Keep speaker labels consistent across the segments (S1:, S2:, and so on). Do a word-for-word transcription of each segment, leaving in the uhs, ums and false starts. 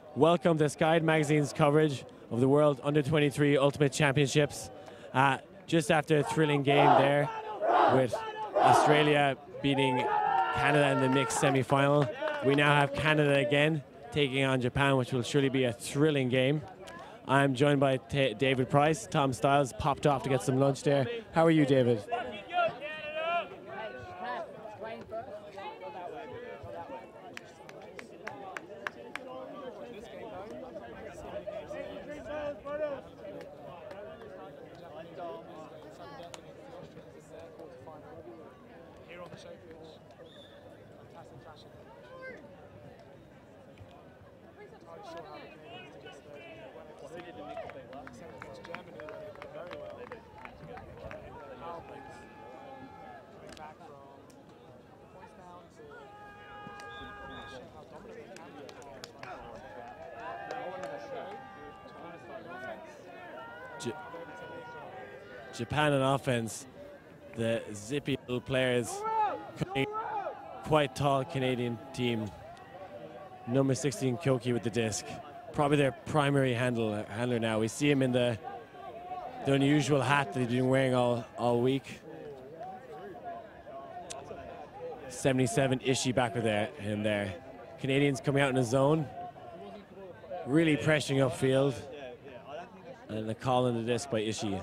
S1: Welcome to Sky Magazine's coverage of the World Under twenty-three Ultimate Championships. Uh, just after a thrilling game there with Australia beating Canada in the mixed semi-final, we now have Canada again taking on Japan, which will surely be a thrilling game. I'm joined by T David Price. Tom Stiles popped off to get some lunch there. How are you, David? Japan on offense, the zippy little players, quite tall Canadian team. Number sixteen Koki with the disc, probably their primary handle, handler now. We see him in the, the unusual hat that he's been wearing all, all week. seventy-seven Ishii back with there, him there. Canadians coming out in the zone, really pressuring upfield. And the call on the disc by Ishii.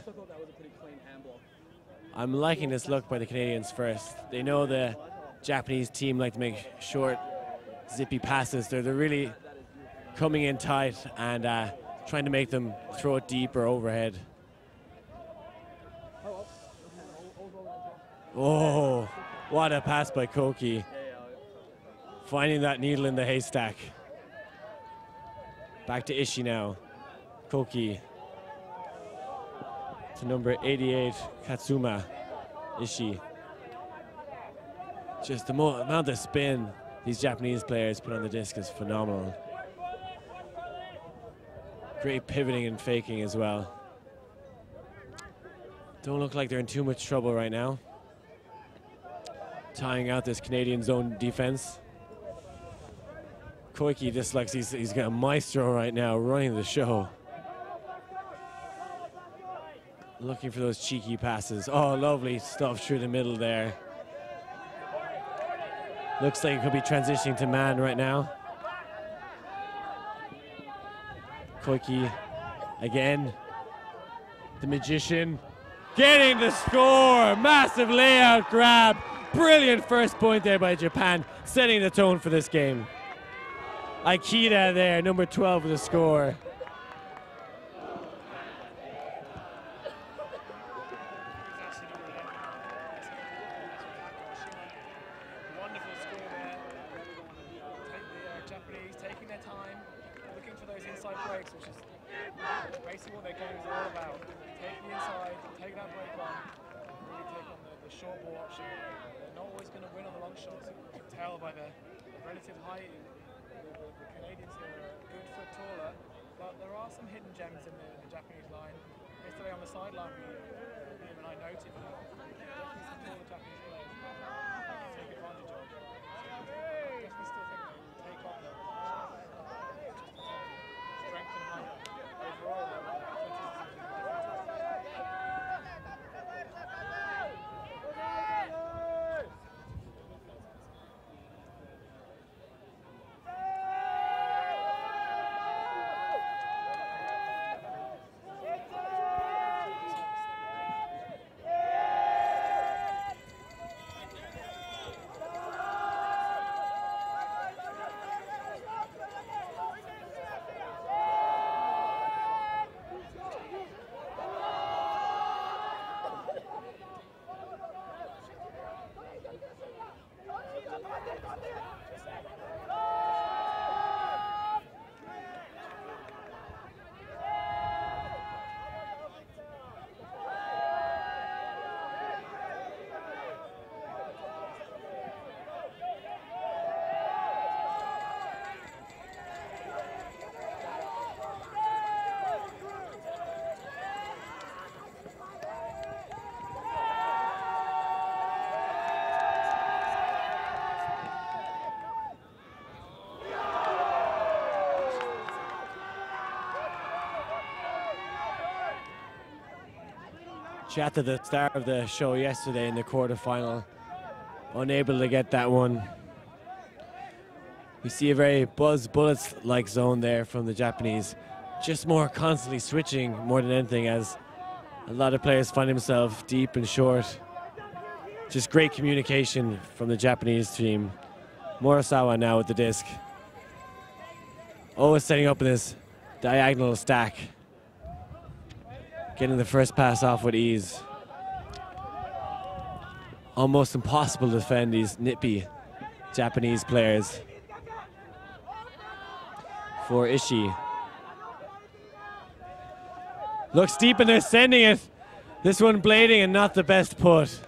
S1: I'm liking this look by the Canadians first. They know the Japanese team like to make short, zippy passes. They're, they're really coming in tight and uh, trying to make them throw it deep or overhead. Oh, what a pass by Koki. Finding that needle in the haystack. Back to Ishii now. Koki. To number eighty-eight, Katsuma Ishii. Just the mo amount of spin these Japanese players put on the disc is phenomenal. Great pivoting and faking as well. Don't look like they're in too much trouble right now. Tying out this Canadian zone defense. Koiki just looks he's, he's got a maestro right now running the show. Looking for those cheeky passes. Oh, lovely stuff through the middle there. Looks like it could be transitioning to man right now. Koiki again. The magician getting the score. Massive layout grab. Brilliant first point there by Japan, setting the tone for this game. Aikida there, number twelve with the score. Chata, the star of the show yesterday in the quarterfinal, unable to get that one. We see a very Buzz Bullets-like zone there from the Japanese. Just more constantly switching more than anything, as a lot of players find themselves deep and short. Just great communication from the Japanese team. Murasawa now with the disc. Always setting up in this diagonal stack. Getting the first pass off with ease. Almost impossible to defend these nippy Japanese players. For Ishii. Looks deep and they're sending it. This one blading and not the best put.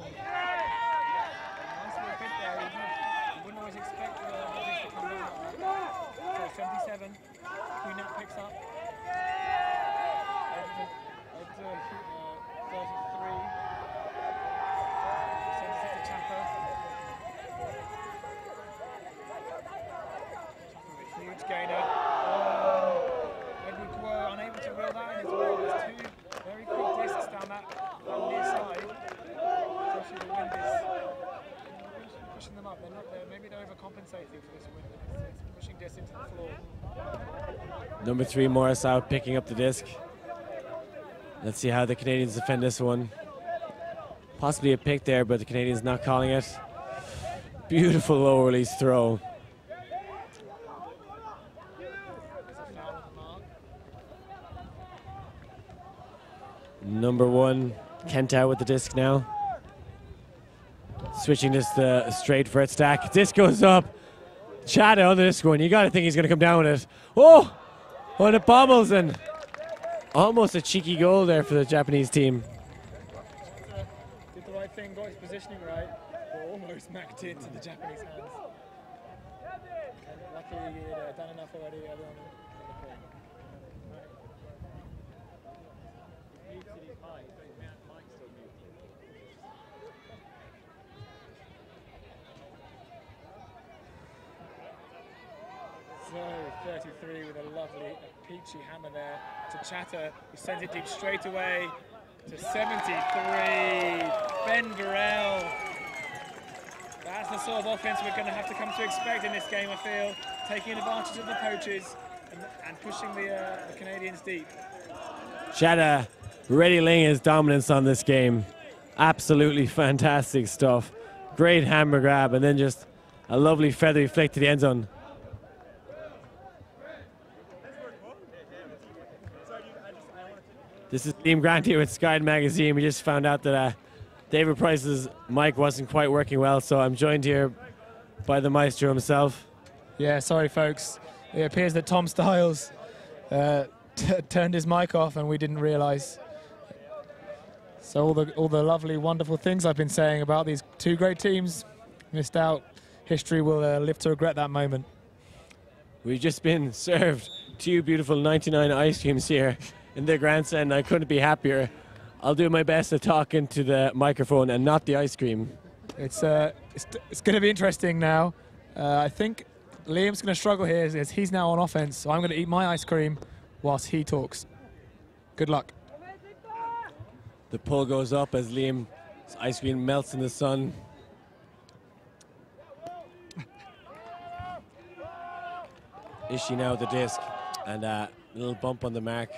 S1: Number three, Murasawa picking up the disc. Let's see how the Canadians defend this one. Possibly a pick there, but the Canadians not calling it. Beautiful low release throw. Number one, Kenta with the disc now. Switching this to a straight vert stack. Disc goes up. Chata on the disc one. You got to think he's going to come down with it. Oh! Oh, and it bobbles, and almost a cheeky goal there for the Japanese team.
S2: Did the right thing, got his positioning right, but almost macked it into the Japanese hands. Luckily he had uh, done enough already. Everyone. So thirty-three with a lovely, a peachy hammer there to Chata, who sends it deep straight away to seventy-three. Ben Burrell. That's the sort of offense we're going to have to come to expect in this game, I feel. Taking advantage of the poaches and, and pushing the, uh, the Canadians deep.
S1: Chata really laying his dominance on this game. Absolutely fantastic stuff. Great hammer grab, and then just a lovely feathery flick to the end zone. This is Liam Grant here with Sky Magazine. We just found out that uh, David Price's mic wasn't quite working well, so I'm joined here by the maestro himself.
S2: Yeah, sorry folks. It appears that Tom Styles uh, t turned his mic off and we didn't realize. So all the, all the lovely, wonderful things I've been saying about these two great teams, missed out. History will uh, live to regret that moment.
S1: We've just been served two beautiful ninety-nine ice creams here in the grandstand. I couldn't be happier. I'll do my best to talk into the microphone and not the ice cream.
S2: It's uh, it's, it's going to be interesting now. Uh, I think Liam's going to struggle here as he's now on offense, so I'm going to eat my ice cream whilst he talks. Good luck.
S1: The pull goes up as Liam's ice cream melts in the sun. Ishii now with the disc, and uh, a little bump on the mark.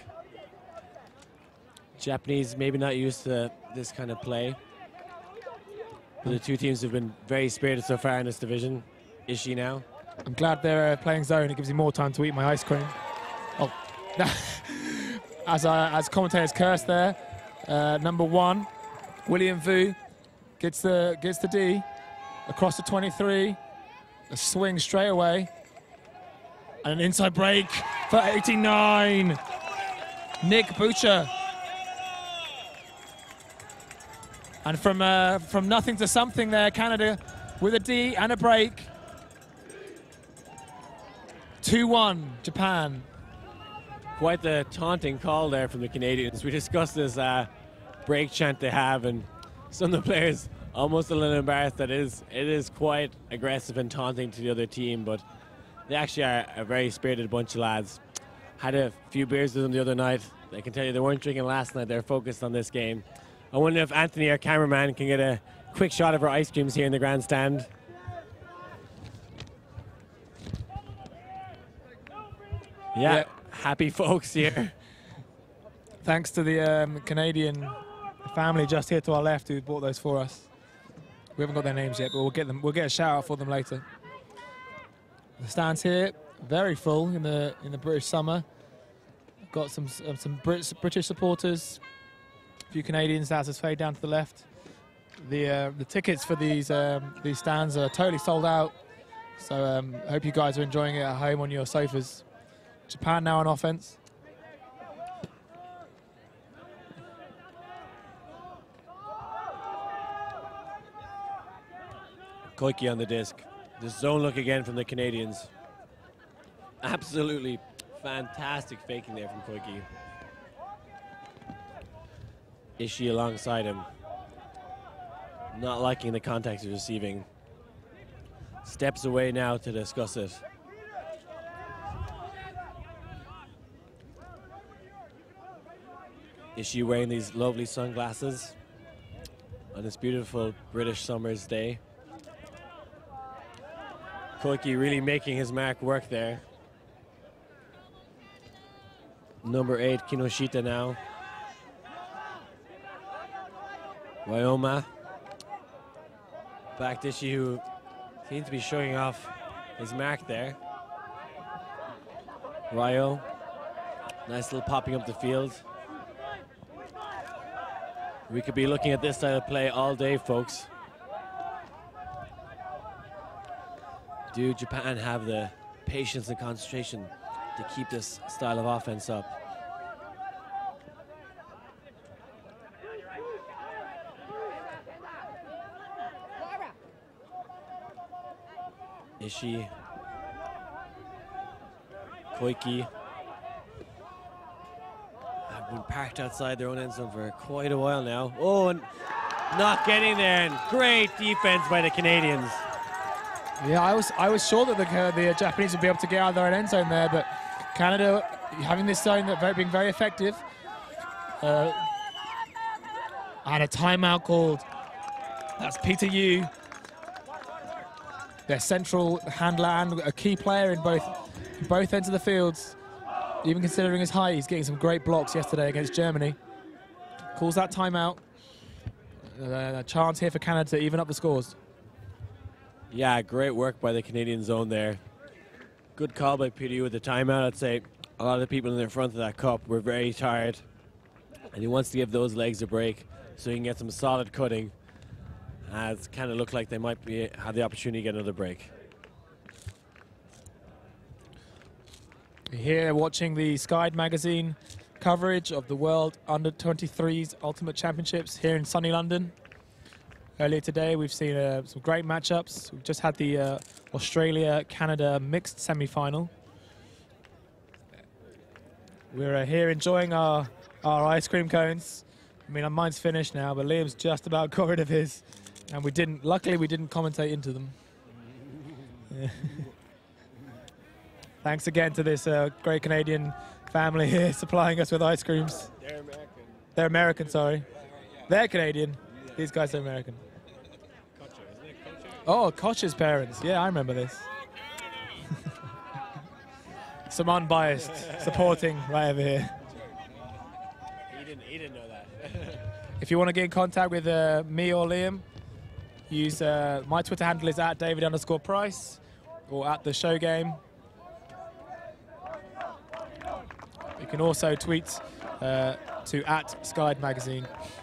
S1: Japanese maybe not used to this kind of play, but the two teams have been very spirited so far in this division. Ishii now.
S2: I'm glad they're uh, playing zone. It gives me more time to eat my ice cream. Oh, as I, as commentators curse there. Uh, number one, William Vu gets the gets the D across the twenty-three. A swing straight away, and an inside break for eighty-nine. Nick Butcher. And from uh, from nothing to something there, Canada with a D and a break. two one, Japan.
S1: Quite the taunting call there from the Canadians. We discussed this uh, break chant they have, and some of the players almost a little embarrassed that it is, it is quite aggressive and taunting to the other team, but they actually are a very spirited bunch of lads. Had a few beers with them the other night. I can tell you they weren't drinking last night. They're focused on this game. I wonder if Anthony, our cameraman, can get a quick shot of our ice creams here in the grandstand. Yeah,
S2: Yeah.
S1: happy folks here.
S2: Thanks to the um, Canadian family just here to our left who bought those for us. We haven't got their names yet, but we'll get them. We'll get a shout out for them later. The stands here very full in the in the British summer. Got some uh, some Brits, British supporters, a few Canadians. That's us fade down to the left. The uh, the tickets for these um, these stands are totally sold out. So um, I hope you guys are enjoying it at home on your sofas. Japan now on offense.
S1: Koike on the disc. The zone look again from the Canadians. Absolutely fantastic faking there from Koike. Ishii alongside him. Not liking the contact he's receiving. Steps away now to discuss it. Ishii wearing these lovely sunglasses on this beautiful British summer's day. Koike really making his mark work there. Number eight, Kinoshita now. Ryoma. Back to Ishii, who seems to be showing off his mark there. Ryo. Nice little popping up the field. We could be looking at this style of play all day, folks. Do Japan have the patience and concentration to keep this style of offense up? Ishii, Koike have been parked outside their own end zone for quite a while now. Oh, and not getting there, and great defense by the Canadians.
S2: Yeah, I was I was sure that the, uh, the Japanese would be able to get out of their own end zone there, but Canada having this zone that very, being very effective. Uh, and a timeout called. That's Peter Yu, their central handler and a key player in both both ends of the fields. Even considering his height, he's getting some great blocks yesterday against Germany. Calls that timeout. Uh, a chance here for Canada to even up the scores.
S1: Yeah, great work by the Canadian zone there. Good call by Peter Yu with the timeout. I'd say a lot of the people in the front of that cup were very tired, and he wants to give those legs a break so he can get some solid cutting. Uh, it's kind of looked like they might be have the opportunity to get another break.
S2: Here watching the Sky magazine coverage of the World under twenty-threes Ultimate Championships here in sunny London. Earlier today we've seen uh, some great matchups. We've just had the uh, Australia-Canada mixed semi-final. We're uh, here enjoying our, our ice cream cones. I mean, mine's finished now, but Liam's just about got rid of his. And we didn't, luckily we didn't commentate into them. Yeah. Thanks again to this uh, great Canadian family here supplying us with ice creams.
S1: They're American.
S2: They're American, sorry. They're Canadian. These guys are American. Oh, Koch's parents. Yeah, I remember this. Some unbiased supporting right over here.
S1: He didn't, he didn't know that.
S2: If you want to get in contact with uh, me or Liam, use uh, my Twitter handle is at David underscore Price or at the show game. You can also tweet uh, to at Sky Magazine.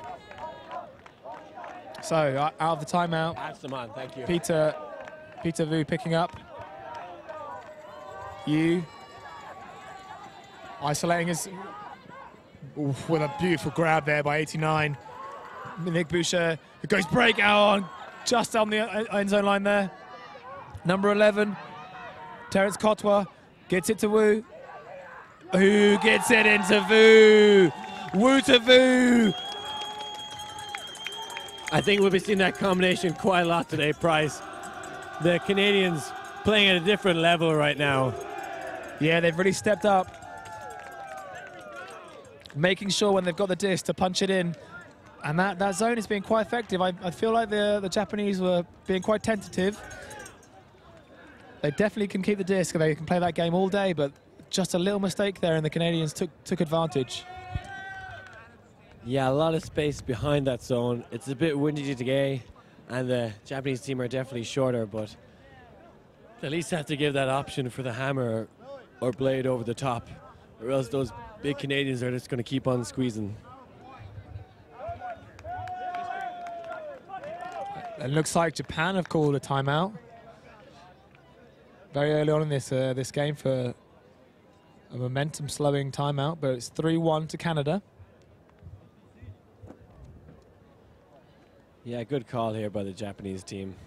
S2: So uh, out of the timeout,
S1: That's the man, thank you.
S2: Peter, Peter Vu picking up. Yu isolating his oof, with a beautiful grab there by eighty-nine. Nick Boucher, who goes break out on just on the end zone line there. Number eleven, Terence Kotwa gets it to Wu. Who gets it into Vu? Wu to Vu.
S1: I think we'll be seeing that combination quite a lot today, Price. The Canadians playing at a different level right now.
S2: Yeah, they've really stepped up. Making sure when they've got the disc to punch it in And that, that zone is being quite effective. I, I feel like the, the Japanese were being quite tentative. They definitely can keep the disc, and they can play that game all day, but just a little mistake there, and the Canadians took, took advantage.
S1: Yeah, a lot of space behind that zone. It's a bit windy today, and the Japanese team are definitely shorter, but at least have to give that option for the hammer or, or blade over the top, or else those big Canadians are just going to keep on squeezing.
S2: It looks like Japan have called a timeout very early on in this uh, this game for a momentum slowing timeout, but it's three one to Canada.
S1: Yeah, good call here by the Japanese team.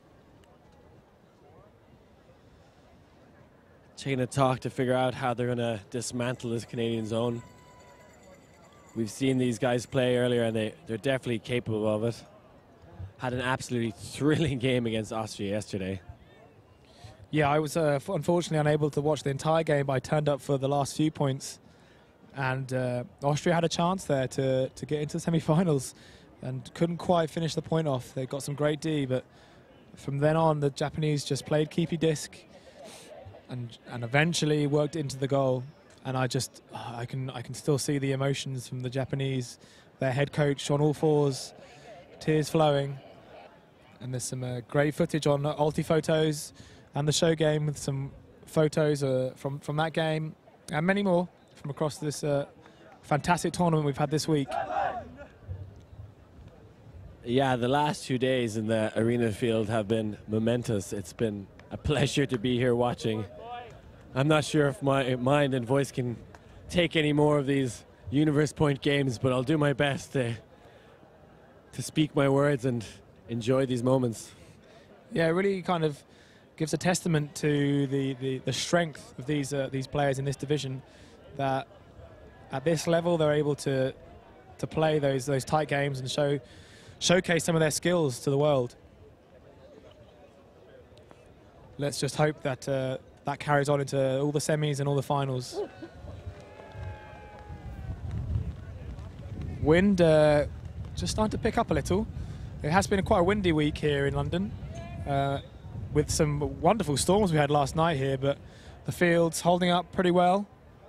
S1: Taking a talk to figure out how they're going to dismantle this Canadian zone. We've seen these guys play earlier, and they, they're definitely capable of it. Had an absolutely thrilling game against Austria yesterday.
S2: Yeah, I was uh, unfortunately unable to watch the entire game, but I turned up for the last few points. And uh, Austria had a chance there to, to get into the semi-finals and couldn't quite finish the point off. They got some great D, but from then on, the Japanese just played keepy disc and, and eventually worked into the goal. And I just, I can, I can still see the emotions from the Japanese, their head coach on all fours, tears flowing. And there's some uh, great footage on uh, Ulti Photos and the show game with some photos uh, from, from that game and many more from across this uh, fantastic tournament we've had this week.
S1: Yeah, the last two days in the arena field have been momentous. It's been a pleasure to be here watching. I'm not sure if my mind and voice can take any more of these Universe Point games, but I'll do my best to, to speak my words and enjoy these moments.
S2: Yeah, it really kind of gives a testament to the, the, the strength of these uh, these players in this division, that at this level they're able to to play those those tight games and show showcase some of their skills to the world. Let's just hope that uh, that carries on into all the semis and all the finals. Wind uh, just starting to pick up a little. It has been a quite a windy week here in London, uh, with some wonderful storms we had last night here, but the field's holding up pretty well.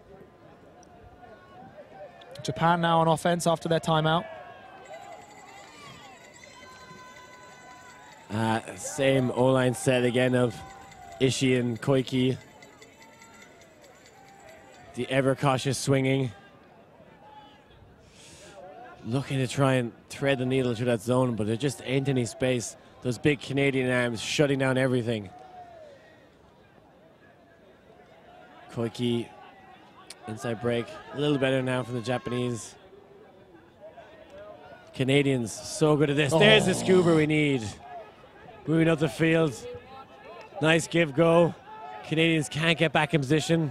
S2: Japan now on offense after their timeout.
S1: Uh, same O-line set again of Ishii and Koike. The ever cautious swinging. Looking to try and thread the needle through that zone, but there just ain't any space. Those big Canadian arms shutting down everything. Koike, inside break. A little better now from the Japanese. Canadians, so good at this. Oh. There's the scuba we need. Moving up the field. Nice give go. Canadians can't get back in position.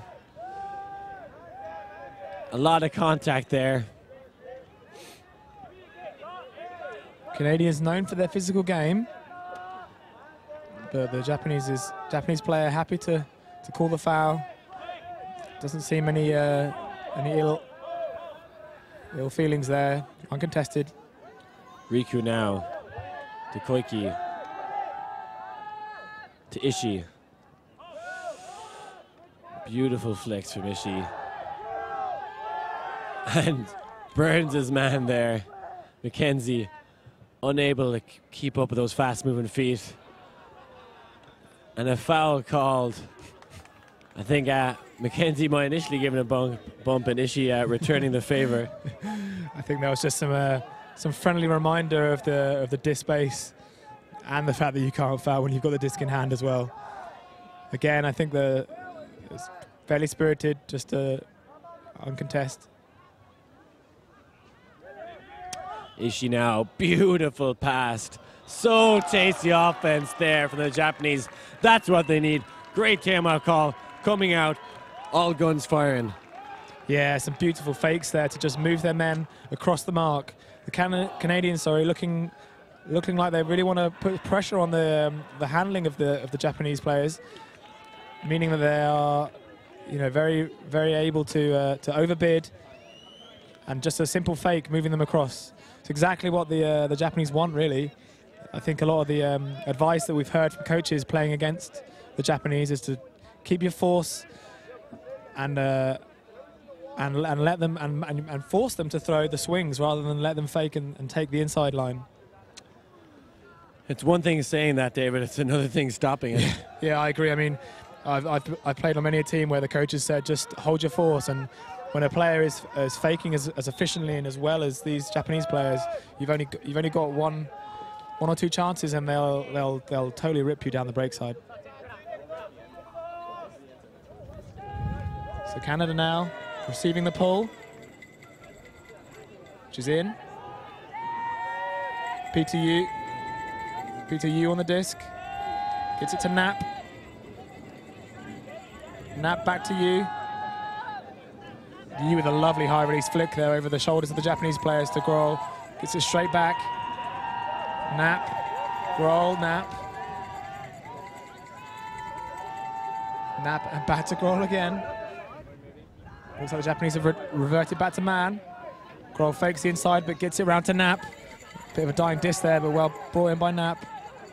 S1: A lot of contact there.
S2: Canadians known for their physical game, but the Japanese is Japanese player happy to to call the foul. Doesn't seem any uh, any ill ill feelings there. Uncontested.
S1: Riku now to Koike to Ishii. Beautiful flicks from Ishii. And burns his man there. McKenzie unable to keep up with those fast-moving feet. And a foul called. I think uh, McKenzie might initially give him a bump, bump and Ishii uh, returning the favor.
S2: I think that was just some uh, some friendly reminder of the of the disc base and the fact that you can't foul when you've got the disc in hand as well. Again, I think the it's fairly spirited, just uh, uncontested.
S1: Ishii now, beautiful pass. So tasty offense there from the Japanese. That's what they need. Great timeout call coming out, all guns firing.
S2: Yeah, some beautiful fakes there to just move their men across the mark. The Can Canadians, sorry, looking looking like they really want to put pressure on the um, the handling of the of the Japanese players, meaning that they are, you know, very very able to uh, to overbid, and just a simple fake moving them across. It's exactly what the uh, the Japanese want, really. I think a lot of the um, advice that we've heard from coaches playing against the Japanese is to keep your force and uh, and and let them and, and and force them to throw the swings rather than let them fake and, and take the inside line.
S1: It's one thing saying that, David. It's another thing stopping it.
S2: Yeah, I agree. I mean, I've, I've I've played on many a team where the coaches said just hold your force, and when a player is, is faking as, as efficiently and as well as these Japanese players, you've only you've only got one one or two chances, and they'll they'll they'll totally rip you down the break side. So Canada now receiving the pull, which is in. Peter Yu, Peter Yu on the disc, gets it to Knapp. Knapp back to Yu. Yu with a lovely high release flick there over the shoulders of the Japanese players to Grohl. Gets it straight back. Knapp, Grohl, Knapp. Knapp and back to Grohl again. Looks like the Japanese have re reverted back to man. Grohl fakes the inside but gets it round to Knapp. Bit of a dying disc there, but well brought in by Knapp.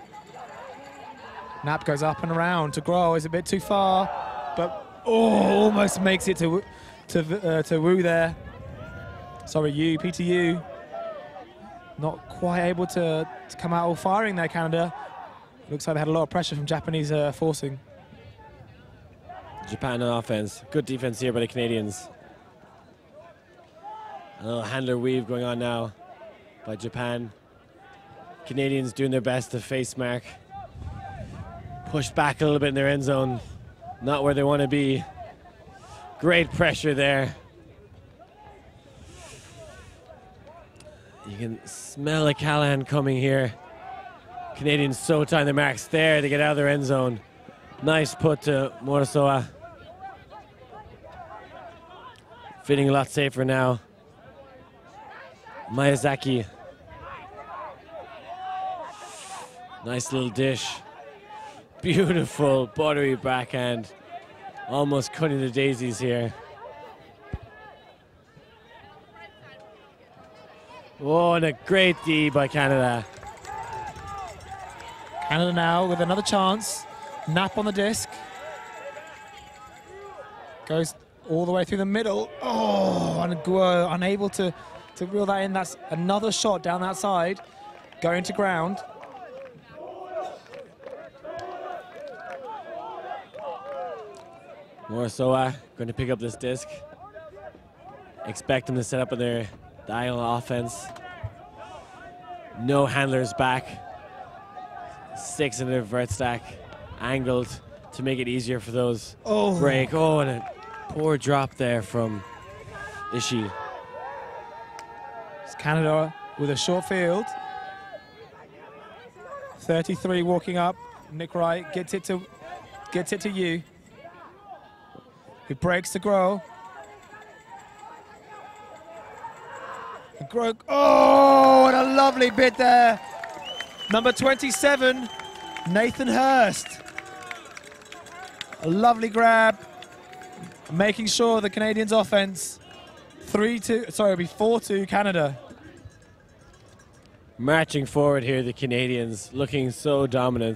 S2: Knapp goes up and around to Grohl. Is a bit too far, but oh, almost makes it to to uh, to Wu there. Sorry, Yu, Peter Yu. Not quite able to, to come out all firing there, Canada. Looks like they had a lot of pressure from Japanese uh, forcing.
S1: Japan on offense. Good defense here by the Canadians. A little handler weave going on now by Japan. Canadians doing their best to face mark. Pushed back a little bit in their end zone. Not where they want to be. Great pressure there. You can smell a Callahan coming here. Canadians so tight their marks there to get out of their end zone. Nice put to Morosoa. Feeling a lot safer now. Miyazaki. Nice little dish. Beautiful buttery backhand. Almost cutting the daisies here. Oh, and a great D by Canada.
S2: Canada now with another chance. Knapp on the disc. Goes all the way through the middle. Oh, and Guo unable to, to reel that in. That's another shot down that side. Going to ground.
S1: Morosoa going to pick up this disc. Expect them to set up on their diagonal offense. No handlers back. Six in the vert stack. Angled to make it easier for those
S2: Oh.
S1: break. Oh, and a poor drop there from Ishii.
S2: It's Canada with a short field. thirty-three walking up. Nick Wright gets it to gets it to Yu. He breaks to Grohl. And Grohl, oh, what a lovely bit there. Number twenty-seven, Nathan Hurst. A lovely grab, making sure the Canadians' offense three two, sorry, it'll be four two Canada.
S1: Marching forward here, the Canadians looking so dominant.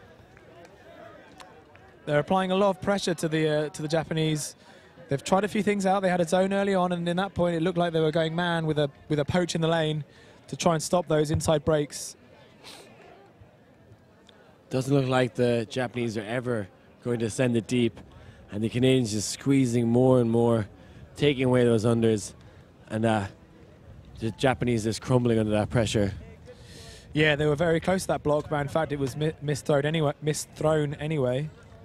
S2: They're applying a lot of pressure to the uh, to the Japanese. They've tried a few things out. They had a zone early on, and in that point, it looked like they were going man with a with a poach in the lane to try and stop those inside breaks.
S1: Doesn't look like the Japanese are ever going to send it deep, and the Canadians just squeezing more and more, taking away those unders, and uh, the Japanese just crumbling under that pressure.
S2: Yeah, they were very close to that block, but in fact, it was mi misthrown anyway. Misthrown anyway.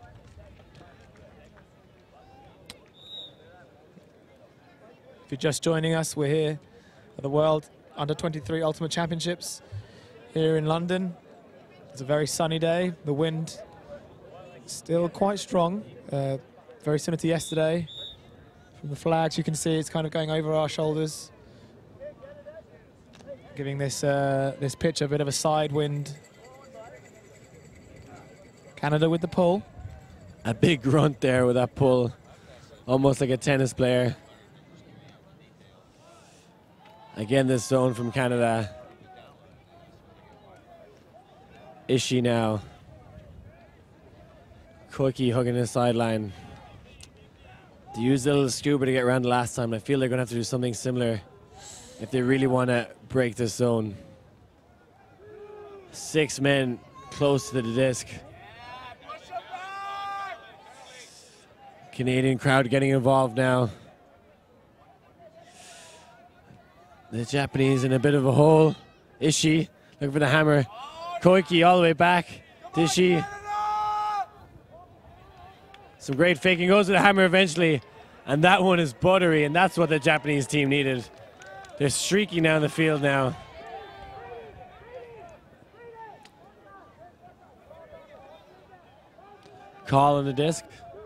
S2: If you're just joining us, we're here at the World Under twenty-three Ultimate Championships here in London. It's a very sunny day. The wind still quite strong, uh, very similar to yesterday. From the flags, you can see it's kind of going over our shoulders, giving this uh, this pitch a bit of a side wind. Canada with the pull.
S1: A big grunt there with that pull, almost like a tennis player. Again, this zone from Canada. Ishii now. Koike hugging his sideline. They used a little scuba to get around the last time. I feel they're going to have to do something similar if they really want to break this zone. Six men close to the disc. Canadian crowd getting involved now. The Japanese in a bit of a hole. Ishii looking for the hammer. Koike all the way back. Ishii. Some great faking. Goes to the hammer eventually. And that one is buttery, and that's what the Japanese team needed. They're streaking down the field now. Call on the disc.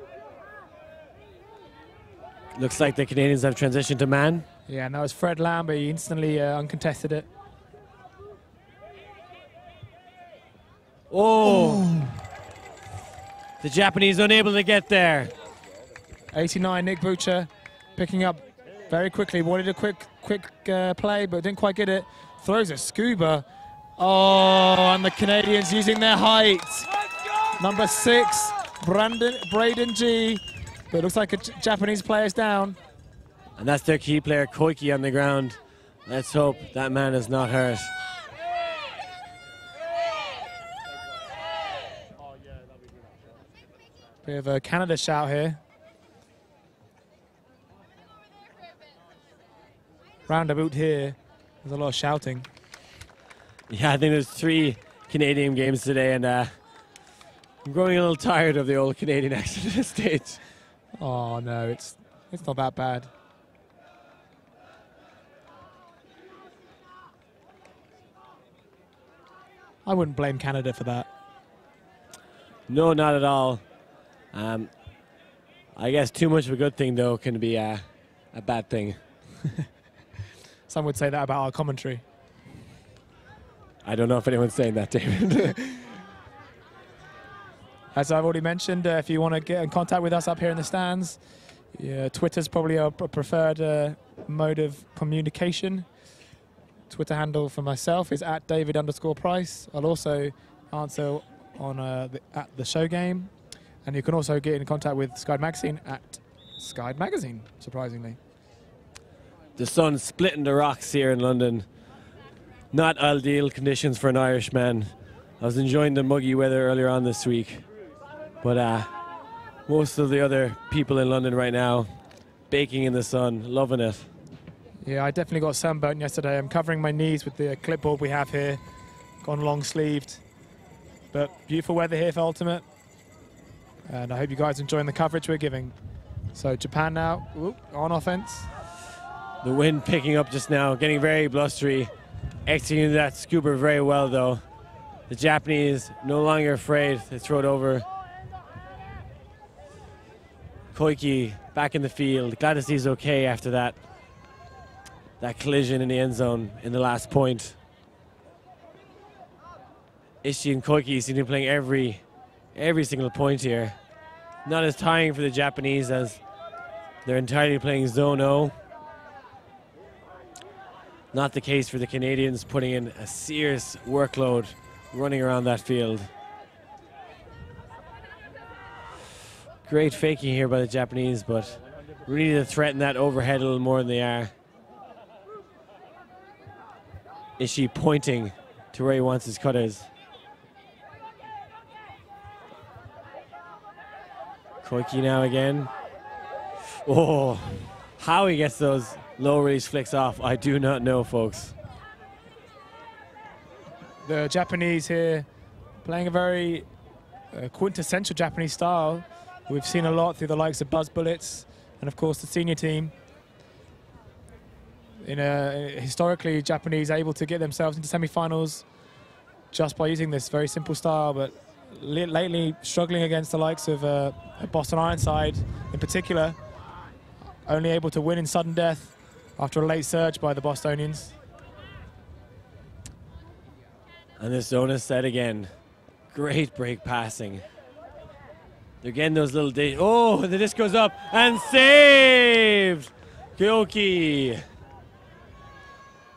S1: Looks like the Canadians have transitioned to man.
S2: Yeah, and that was Fred Lambert. He instantly uh, uncontested it.
S1: Oh! The Japanese unable to get there.
S2: eighty-nine, Nick Butcher picking up very quickly. Wanted a quick quick uh, play, but didn't quite get it. Throws a scuba. Oh, and the Canadians using their height. Number six, Brandon Braden G. But it looks like a J Japanese player's down.
S1: And that's their key player, Koike, on the ground. Let's hope that man is not hurt.
S2: Bit of a Canada shout here. Roundabout here. There's a lot of shouting.
S1: Yeah, I think there's three Canadian games today, and uh, I'm growing a little tired of the old Canadian accent at this stage.
S2: Oh no, it's it's not that bad. I wouldn't blame Canada for that.
S1: No, not at all. Um, I guess too much of a good thing, though, can be uh, a bad thing.
S2: Some would say that about our commentary.
S1: I don't know if anyone's saying that, David.
S2: As I've already mentioned, uh, if you want to get in contact with us up here in the stands, yeah, Twitter's probably our preferred uh, mode of communication. Twitter handle for myself is at David underscore Price. I'll also answer on uh, the, at the show game. And you can also get in contact with Skyd Magazine at Skyd Magazine, surprisingly.
S1: The sun's splitting the rocks here in London. Not ideal conditions for an Irishman. I was enjoying the muggy weather earlier on this week. But uh, most of the other people in London right now, baking in the sun, loving it.
S2: Yeah, I definitely got sunburnt yesterday. I'm covering my knees with the clipboard we have here. Gone long-sleeved. But beautiful weather here for Ultimate. And I hope you guys are enjoying the coverage we're giving. So Japan now, ooh, on offense.
S1: The wind picking up just now, getting very blustery. Executing that scuba very well, though. The Japanese no longer afraid to throw it over. Koike back in the field. Glad to see he's okay after that. That collision in the end zone in the last point. Ishii and Koike seem to be playing every, every single point here. Not as tiring for the Japanese as they're entirely playing zone O. Not the case for the Canadians, putting in a serious workload running around that field. Great faking here by the Japanese, but really need to threaten that overhead a little more than they are. Ishii pointing to where he wants his cutters. Koike now again. Oh, how he gets those low release flicks off, I do not know, folks.
S2: The Japanese here playing a very uh, quintessential Japanese style. We've seen a lot through the likes of Buzz Bullets and, of course, the senior team. In a, historically, Japanese able to get themselves into semi-finals just by using this very simple style, but lately struggling against the likes of uh, Boston Ironside in particular, only able to win in sudden death after a late surge by the Bostonians.
S1: And this zone is set again. Great break passing. They're getting those little days. Oh, the disc goes up and saved! Koike.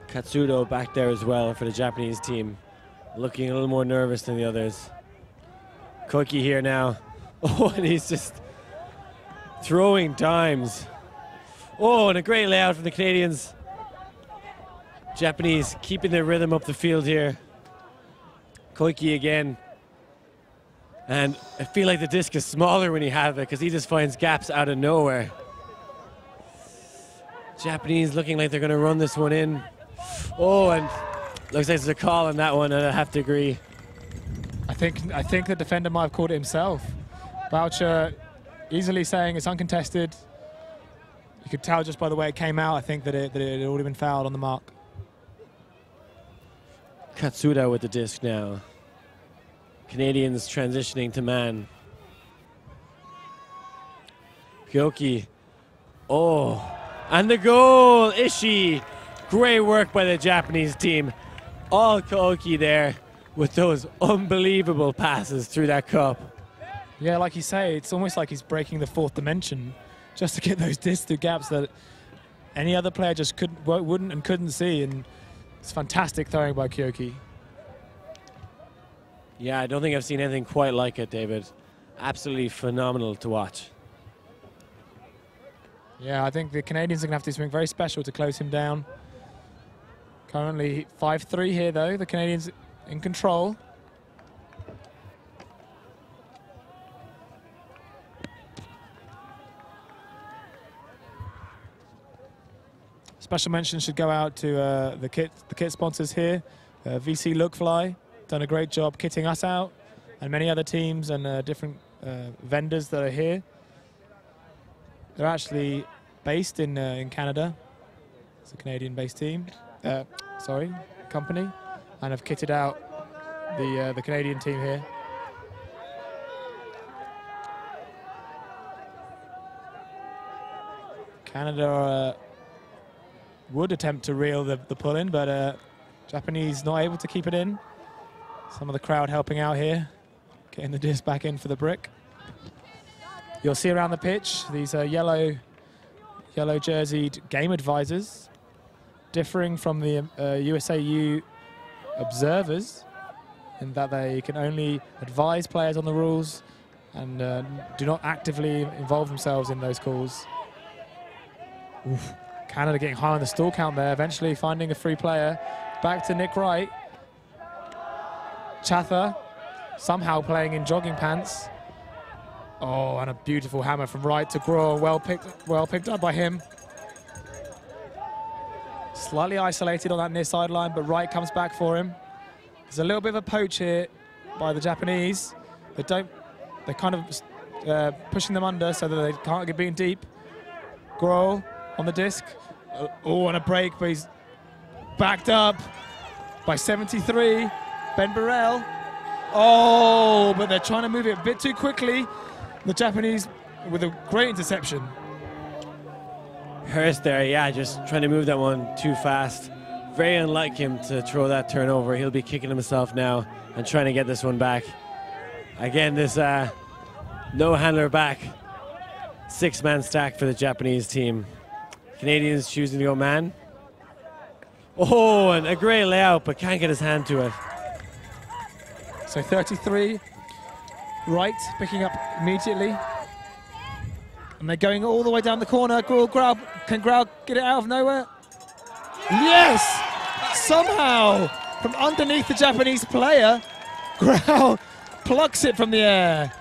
S1: Katsudo back there as well for the Japanese team, looking a little more nervous than the others. Koiki here now. Oh, and he's just throwing dimes. Oh, and a great layout from the Canadians. Japanese keeping their rhythm up the field here. Koiki again. And I feel like the disc is smaller when he has it because he just finds gaps out of nowhere. Japanese looking like they're going to run this one in. Oh, and looks like there's a call on that one, and I have to agree.
S2: I think I think the defender might have called it himself. Boucher easily saying it's uncontested. You could tell just by the way it came out, I think that it, that it had already been fouled on the mark.
S1: Katsuda with the disc now. Canadians transitioning to man. Koiki. Oh, and the goal, Ishii. Great work by the Japanese team. All Koiki there with those unbelievable passes through that cup.
S2: Yeah, like you say, it's almost like he's breaking the fourth dimension just to get those discs through gaps that any other player just couldn't, wouldn't and couldn't see. And it's fantastic throwing by Koiki.
S1: Yeah, I don't think I've seen anything quite like it, David. Absolutely phenomenal to watch.
S2: Yeah, I think the Canadians are going to have to do something very special to close him down. Currently five three here, though. The Canadians in control. Special mention should go out to uh, the kit the kit sponsors here. Uh, V C Lookfly, done a great job kitting us out, and many other teams and uh, different uh, vendors that are here. They're actually based in uh, in Canada. It's a Canadian-based team. Uh, sorry, company, and have kitted out the uh, the Canadian team here. Canada uh, would attempt to reel the, the pull in, but uh, Japanese not able to keep it in. Some of the crowd helping out here, getting the disc back in for the brick. You'll see around the pitch these are yellow, yellow jerseyed game advisors, differing from the uh, U S A U observers in that they can only advise players on the rules and uh, do not actively involve themselves in those calls. Oof. Canada getting high on the stall count there, eventually finding a free player. Back to Nick Wright. Chatha somehow playing in jogging pants. Oh, and a beautiful hammer from Wright to Grohl. Well picked, well picked up by him. Slightly isolated on that near sideline, but Wright comes back for him. There's a little bit of a poach here by the Japanese. They don't, they're kind of uh, pushing them under so that they can't get beaten deep. Grohl on the disc. Uh, oh, and a break, but he's backed up by seventy-three. Ben Burrell. Oh, but they're trying to move it a bit too quickly. The Japanese with a great interception.
S1: Hurst there, yeah, just trying to move that one too fast. Very unlike him to throw that turnover. He'll be kicking himself now and trying to get this one back. Again, this uh, no handler back. Six-man stack for the Japanese team. Canadians choosing to go man. Oh, and a great layout, but can't get his hand to it.
S2: So thirty-three, Wright picking up immediately. And they're going all the way down the corner. Grohl, Grau, can Grau get it out of nowhere? Yes! Somehow, from underneath the Japanese player, Grau plucks it from the air.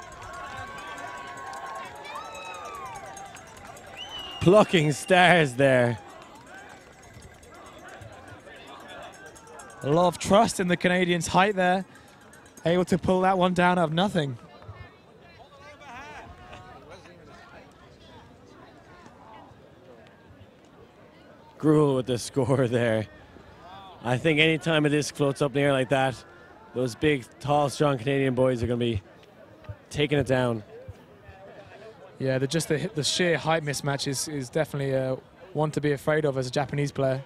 S1: Plucking stars there.
S2: A lot of trust in the Canadians' height there. Able to pull that one down out of nothing.
S1: Grohl with the score there. I think any time a disc floats up in the air like that, those big, tall, strong Canadian boys are going to be taking it down.
S2: Yeah, the, just the, the sheer height mismatch is, is definitely uh, one to be afraid of as a Japanese player.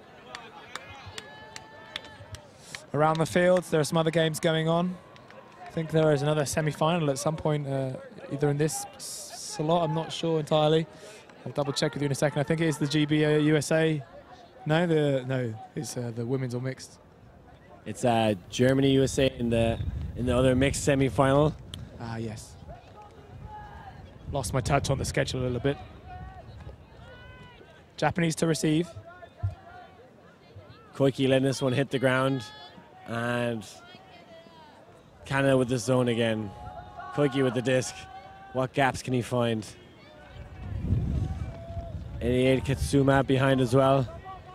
S2: Around the field, there are some other games going on. think there is another semi-final at some point, uh, either in this slot, I'm not sure entirely. I'll double check with you in a second. I think it is the G B A U S A. No, the no, it's uh, the women's or mixed.
S1: It's uh, Germany U S A in the in the other mixed semi-final.
S2: Ah, yes. Lost my touch on the schedule a little bit. Japanese to receive.
S1: Koike letting this one hit the ground, and Canada with the zone again. Koike with the disc. What gaps can he find? eighty-eight Katsuma behind as well.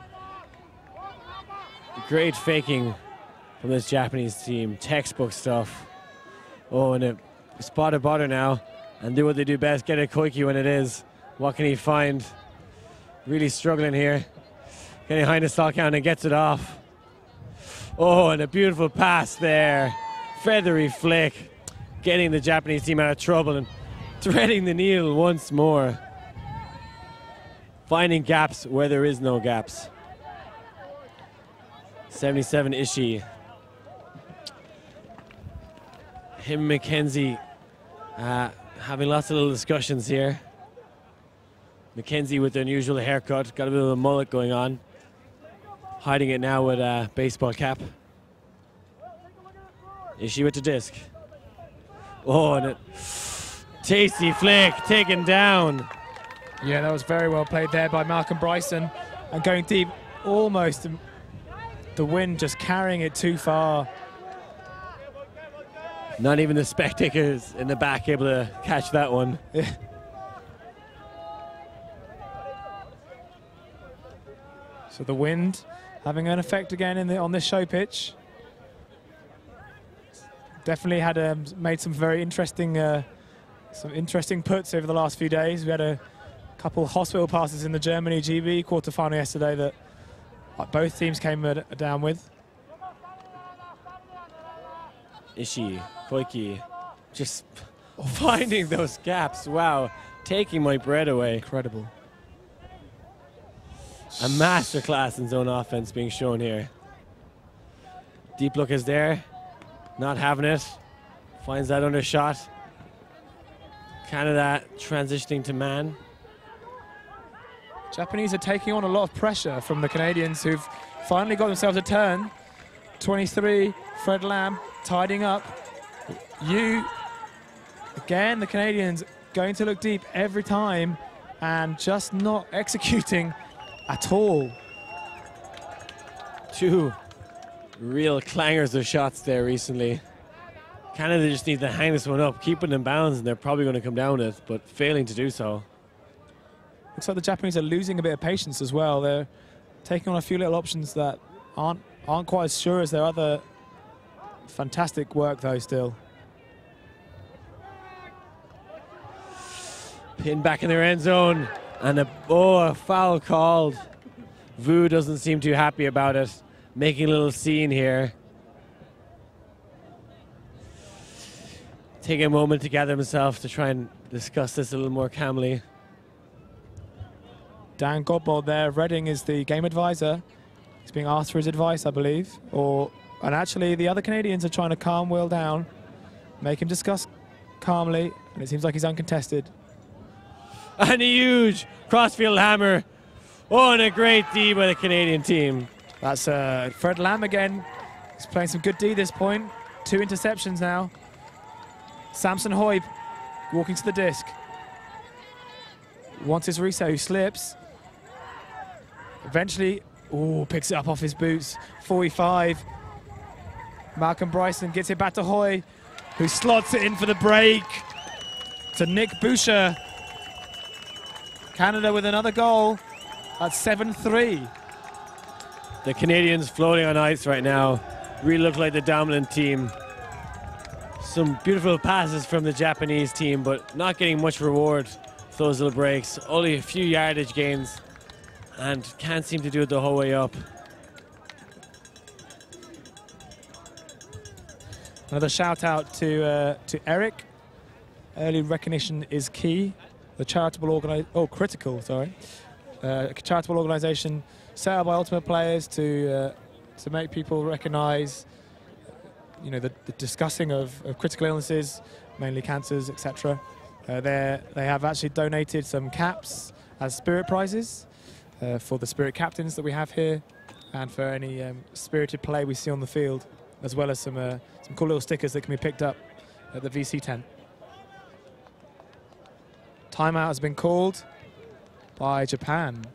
S1: Great faking from this Japanese team. Textbook stuff. Oh, and a spot a butter now, and do what they do best, get a Koike when it is. What can he find? Really struggling here. Getting behind the stall count and gets it off. Oh, and a beautiful pass there. Feathery flick. Getting the Japanese team out of trouble and threading the needle once more. Finding gaps where there is no gaps. seventy-seven Ishii. Him and McKenzie uh, having lots of little discussions here. McKenzie with the unusual haircut, got a bit of a mullet going on. Hiding it now with a baseball cap. Ishii with the disc. Oh, and a tasty flick, taken down.
S2: Yeah, that was very well played there by Malcolm Bryson. And going deep, almost the wind just carrying it too far.
S1: Not even the spectators in the back able to catch that one.
S2: Yeah. So the wind having an effect again in the, on this show pitch. Definitely had um, made some very interesting, uh, some interesting puts over the last few days. We had a couple hospital passes in the Germany G B quarterfinal yesterday that uh, both teams came uh, down with.
S1: Ishii, Koike, just finding those gaps. Wow, taking my breath away.
S2: Incredible.
S1: A masterclass in zone offense being shown here. Deep look is there. Not having it. Finds that undershot. Canada transitioning to man.
S2: Japanese are taking on a lot of pressure from the Canadians, who've finally got themselves a turn. twenty-three, Fred Lamb tidying up. You, again, the Canadians going to look deep every time and just not executing at all.
S1: Two real clangers of shots there recently. Canada just needs to hang this one up, keep it in bounds, and they're probably going to come down with it, but failing to do so.
S2: Looks like the Japanese are losing a bit of patience as well. They're taking on a few little options that aren't aren't quite as sure as their other fantastic work, though, still.
S1: Pin back in their end zone, and a, oh, a foul called. Vu doesn't seem too happy about it, making a little scene here. Taking a moment to gather himself to try and discuss this a little more calmly.
S2: Dan Godbold there. Redding is the game advisor. He's being asked for his advice, I believe. Or, and actually, the other Canadians are trying to calm Will down, make him discuss calmly, and it seems like he's uncontested.
S1: And a huge crossfield hammer. Oh, and a great D by the Canadian team.
S2: That's uh, Fred Lamb again. He's playing some good D this point. Two interceptions now. Samson Hoy walking to the disc. Wants his reset, who slips. Eventually, ooh, picks it up off his boots. forty-five. Malcolm Bryson gets it back to Hoy, who slots it in for the break to Nick Boucher. Canada with another goal at seven three.
S1: The Canadians floating on ice right now. Really look like the dominant team. Some beautiful passes from the Japanese team, but not getting much reward for those little breaks. Only a few yardage gains, and can't seem to do it the whole way up.
S2: Another shout out to uh, to Eric. Early recognition is key. The charitable organi- oh critical, sorry, uh, a charitable organisation set up by Ultimate Players to uh, to make people recognise you know, the, the discussing of, of critical illnesses, mainly cancers, et cetera. Uh, they have actually donated some caps as spirit prizes uh, for the spirit captains that we have here, and for any um, spirited play we see on the field, as well as some uh, some cool little stickers that can be picked up at the V C tent. Timeout has been called by Japan.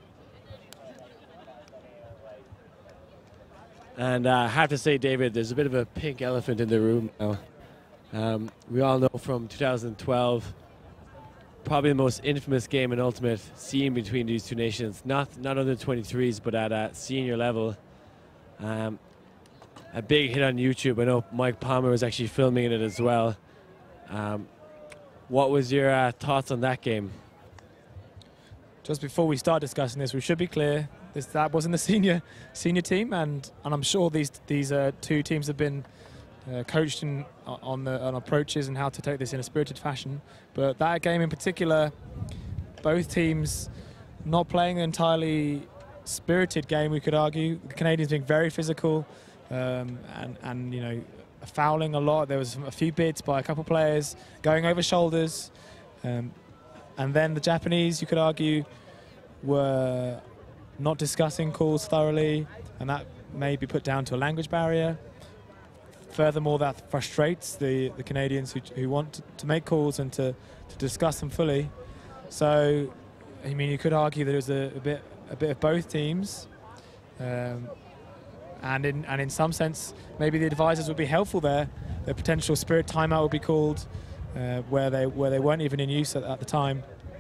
S1: And uh, I have to say, David, there's a bit of a pink elephant in the room now. Um, we all know from two thousand twelve, probably the most infamous game in Ultimate seen between these two nations. Not not under twenty-threes, but at a senior level. Um, a big hit on YouTube. I know Mike Palmer was actually filming it as well. Um, what was your uh, thoughts on that game?
S2: Just before we start discussing this, we should be clear. This, that wasn't the senior senior team, and and I'm sure these these uh, two teams have been uh, coached in, on the on approaches and how to take this in a spirited fashion. But that game in particular, both teams not playing an entirely spirited game, we could argue. The Canadians being very physical, um, and and you know, fouling a lot. There was a few bids by a couple players going over shoulders, um, and then the Japanese, you could argue, were not discussing calls thoroughly, and that may be put down to a language barrier. Furthermore, that frustrates the, the Canadians who, who want to, to make calls and to, to discuss them fully. So, I mean, you could argue that it was a, a bit a bit of both teams, um, and in and in some sense, maybe the advisors would be helpful there. The potential spirit timeout would be called, uh, where they where they weren't even in use at, at the time.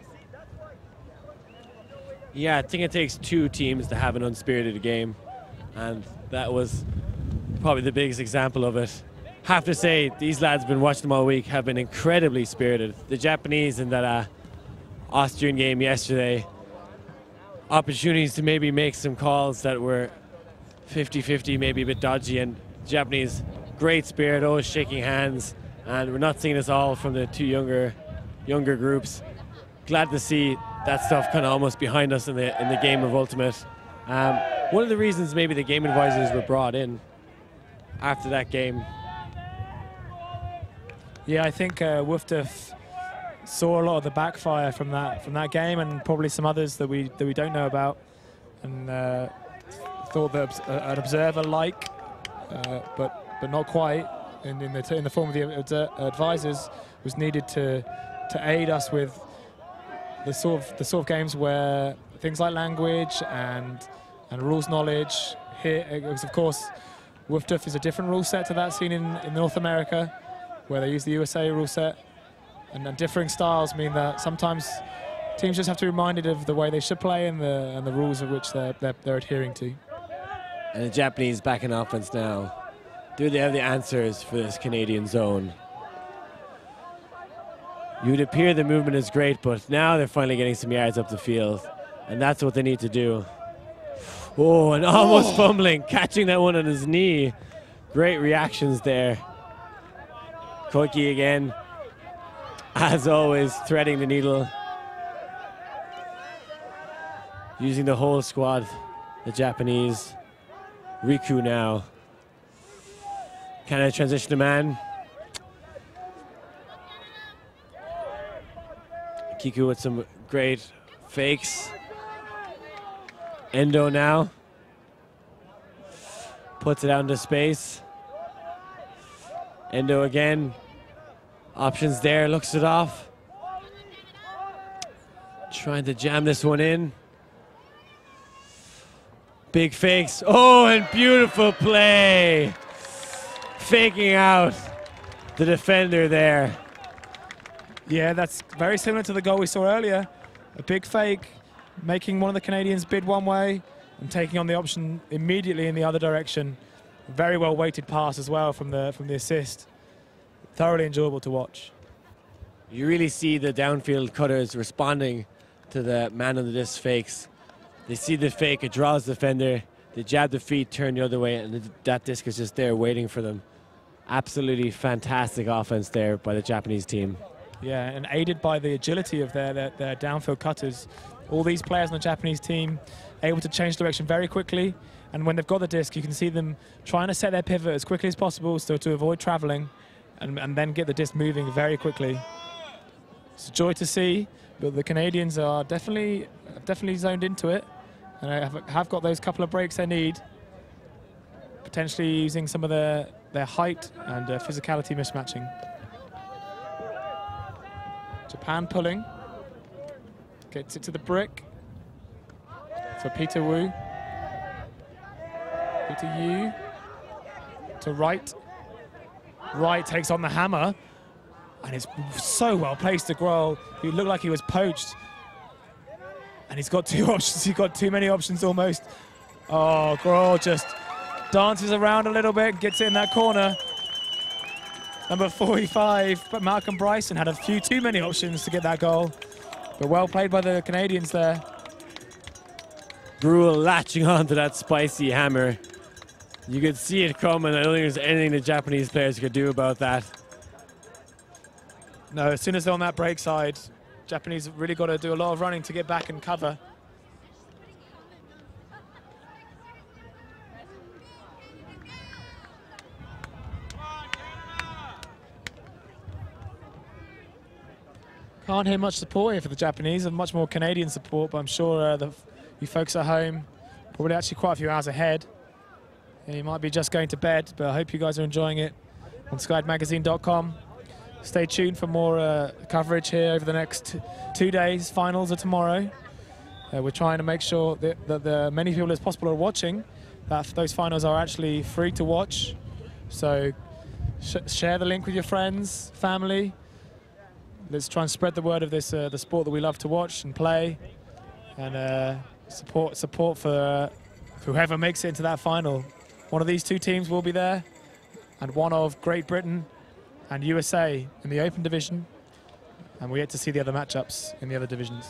S1: Yeah, I think it takes two teams to have an unspirited game, and that was probably the biggest example of it. Have to say, these lads have been watching them all week, have been incredibly spirited. The Japanese in that uh, Austrian game yesterday, opportunities to maybe make some calls that were fifty fifty, maybe a bit dodgy, and Japanese, great spirit, always shaking hands, and we're not seeing this all from the two younger, younger groups. Glad to see that stuff kind of almost behind us in the in the game of Ultimate. Um, one of the reasons maybe the game advisors were brought in after that game.
S2: Yeah, I think uh, Wuftuff saw a lot of the backfire from that from that game, and probably some others that we that we don't know about, and uh, thought that uh, an observer like, uh, but but not quite, in, in the in the form of the advisors, was needed to to aid us with the sort of the sort of games where things like language and and rules knowledge. Here, it was, of course, Wuftuff is a different rule set to that seen in, in North America, where they use the U S A rule set, and, and differing styles mean that sometimes teams just have to be reminded of the way they should play and the and the rules of which they're they're, they're adhering to.
S1: And the Japanese back in offense now. Do they have the answers for this Canadian zone? You would appear the movement is great, but now they're finally getting some yards up the field, and that's what they need to do. Oh, and almost oh. fumbling, catching that one on his knee. Great reactions there. Koike again, as always, threading the needle. Using the whole squad, the Japanese. Riku now. Can I transition to man? Kiku with some great fakes. Endo now. Puts it out into space. Endo again. Options there, looks it off. Trying to jam this one in. Big fakes. Oh, and beautiful play. Faking out the defender there.
S2: Yeah, that's very similar to the goal we saw earlier. A big fake, making one of the Canadians bid one way and taking on the option immediately in the other direction. Very well weighted pass as well from the from the assist. Thoroughly enjoyable to watch.
S1: You really see the downfield cutters responding to the man on the disc fakes. They see the fake, it draws the defender, they jab the feet, turn the other way, and that disc is just there waiting for them. Absolutely fantastic offense there by the Japanese team.
S2: Yeah, and aided by the agility of their, their, their downfield cutters. All these players on the Japanese team able to change direction very quickly And when they've got the disc, you can see them trying to set their pivot as quickly as possible so to avoid traveling and, and then get the disc moving very quickly. It's a joy to see, but the Canadians are definitely, definitely zoned into it and have, have got those couple of breaks they need, potentially using some of their, their height and uh, physicality mismatching. Japan pulling, gets it to the brick for Peter Wu. Peter Yu to Wright. Wright takes on the hammer, and it's so well placed to Grohl. He looked like he was poached, and he's got two options. He's got too many options almost. Oh, Grohl just dances around a little bit, gets it in that corner. Number forty-five, but Malcolm Bryson had a few too many options to get that goal, but well played by the Canadians there.
S1: Grohl latching onto that spicy hammer. You could see it coming. I don't think there's anything the Japanese players could do about that.
S2: No, as soon as they're on that break side, Japanese have really got to do a lot of running to get back and cover. Can't hear much support here for the Japanese, and much more Canadian support, but I'm sure uh, the, you folks at home probably actually quite a few hours ahead. You might be just going to bed, but I hope you guys are enjoying it on Skyd Magazine dot com. Stay tuned for more uh, coverage here over the next two days. Finals are tomorrow. Uh, we're trying to make sure that, that the many people as possible are watching, that those finals are actually free to watch. So sh share the link with your friends, family. Let's try and spread the word of this, uh, the sport that we love to watch and play, and uh, support support for uh, whoever makes it into that final. One of these two teams will be there, and one of Great Britain and U S A in the open division, and we yet to see the other matchups in the other divisions.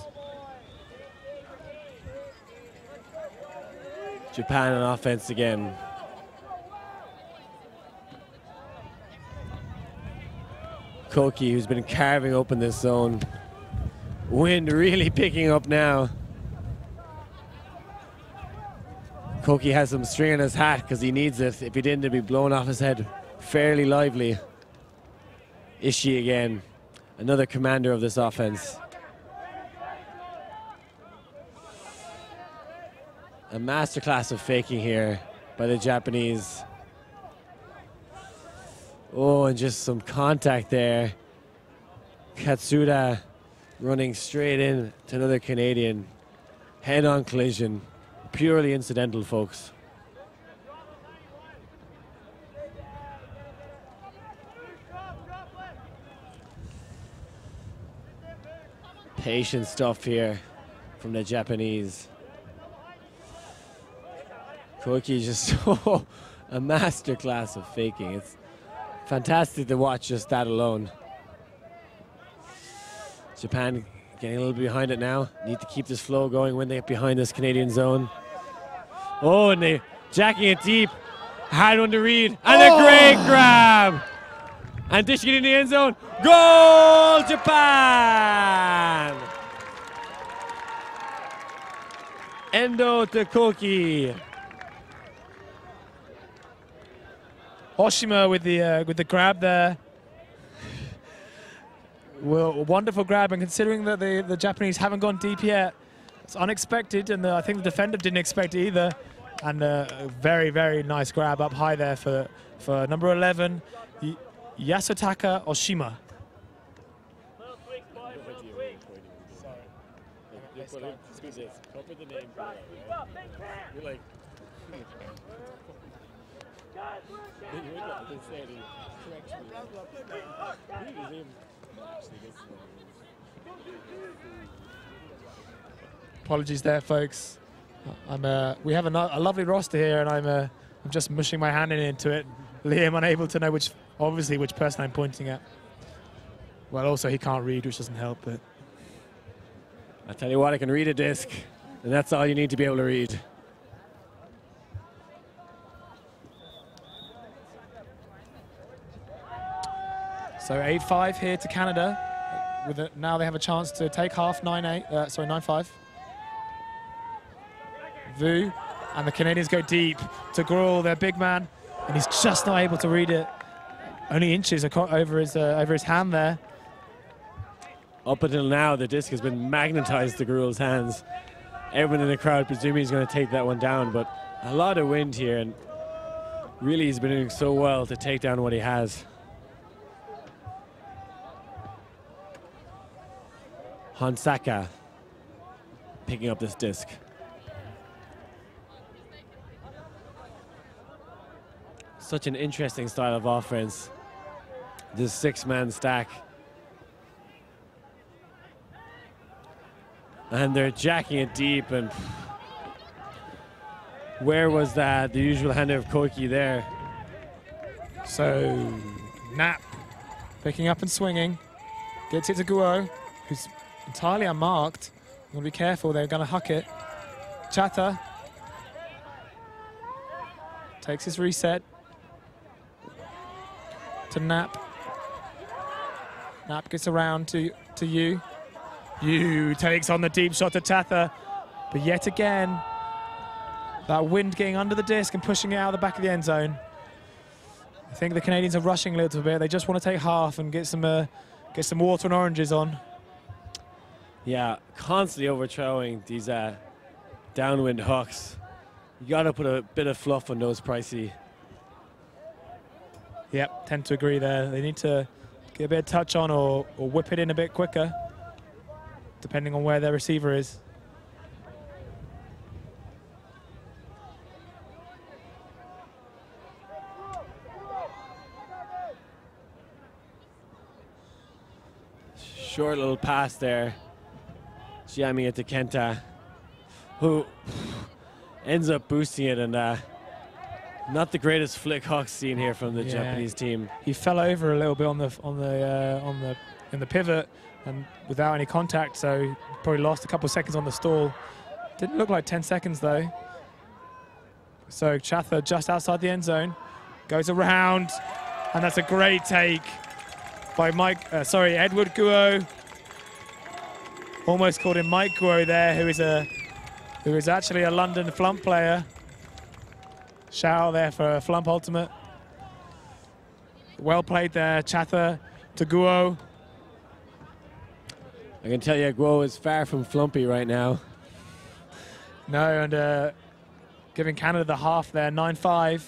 S1: Japan on offense again. Koki, who's been carving open this zone. Wind really picking up now. Koki has some string in his hat because he needs it. If he didn't, it'd be blown off his head fairly lively. Ishii again, another commander of this offense. A masterclass of faking here by the Japanese. Oh, and just some contact there. Katsuda running straight in to another Canadian. Head-on collision. Purely incidental, folks. Patient stuff here from the Japanese. Koki just oh, a masterclass of faking. It's fantastic to watch just that alone. Japan getting a little behind it now. Need to keep this flow going when they get behind this Canadian zone. Oh, and they jacking it deep. Hard one to read. And oh. A great grab. And dishing it in the end zone. Goal, Japan! Endo to Koki.
S2: Oshima with the uh, with the grab there. Well, wonderful grab, and considering that the the Japanese haven't gone deep yet, it's unexpected, and the, I think the defender didn't expect it either. And uh, a very very nice grab up high there for for number eleven, y Yasutaka Oshima. Apologies there, folks. I'm, uh, we have a, no a lovely roster here, and I'm, uh, I'm just mushing my hand in into it. Liam unable to know which, obviously, which person I'm pointing at. Well, also he can't read, which doesn't help. But
S1: I tell you what, I can read a disc, and that's all you need to be able to read.
S2: So eight five here to Canada. With a, now they have a chance to take half nine eight. Uh, sorry, nine five. Vu And the Canadians go deep to Gruel, their big man, and he's just not able to read it. Only inches over his, uh, over his hand there.
S1: Up until now, the disc has been magnetized to Gruel's hands. Everyone in the crowd presuming he's going to take that one down, but a lot of wind here, and really he's been doing so well to take down what he has. Honsaka picking up this disc. Such an interesting style of offense. This six-man stack. And they're jacking it deep, and where was that, the usual hand of Koiki there?
S2: So, Knapp picking up and swinging. Gets it to Guo, who's entirely unmarked. You want to be careful, they're going to huck it. Chatter takes his reset to Knapp. Knapp gets around to, to Yu. Yu takes on the deep shot to Tatha, but yet again, that wind getting under the disc and pushing it out of the back of the end zone. I think the Canadians are rushing a little bit. They just want to take half and get some, uh, get some water and oranges on.
S1: Yeah, constantly overthrowing these uh, downwind hooks. You got to put a bit of fluff on those, Pricey.
S2: Yep, tend to agree there. They need to get a bit of touch on or, or whip it in a bit quicker, depending on where their receiver is.
S1: Short little pass there. Jamming it to Kenta, who ends up boosting it, and uh, not the greatest flick hook seen here from the
S2: yeah.
S1: Japanese team.
S2: He fell over a little bit on the on the uh, on the in the pivot and without any contact, so probably lost a couple of seconds on the stall. Didn't look like ten seconds though. So Chatha just outside the end zone, goes around, and that's a great take by Mike. Uh, sorry, Edward Guo. Almost called him Mike Guo there, who is a who is actually a London Flump player. Shout out there for Flump Ultimate. Well played there, Chatha to Guo.
S1: I can tell you, Guo is far from flumpy right now.
S2: No, and uh, giving Canada the half there, nine five.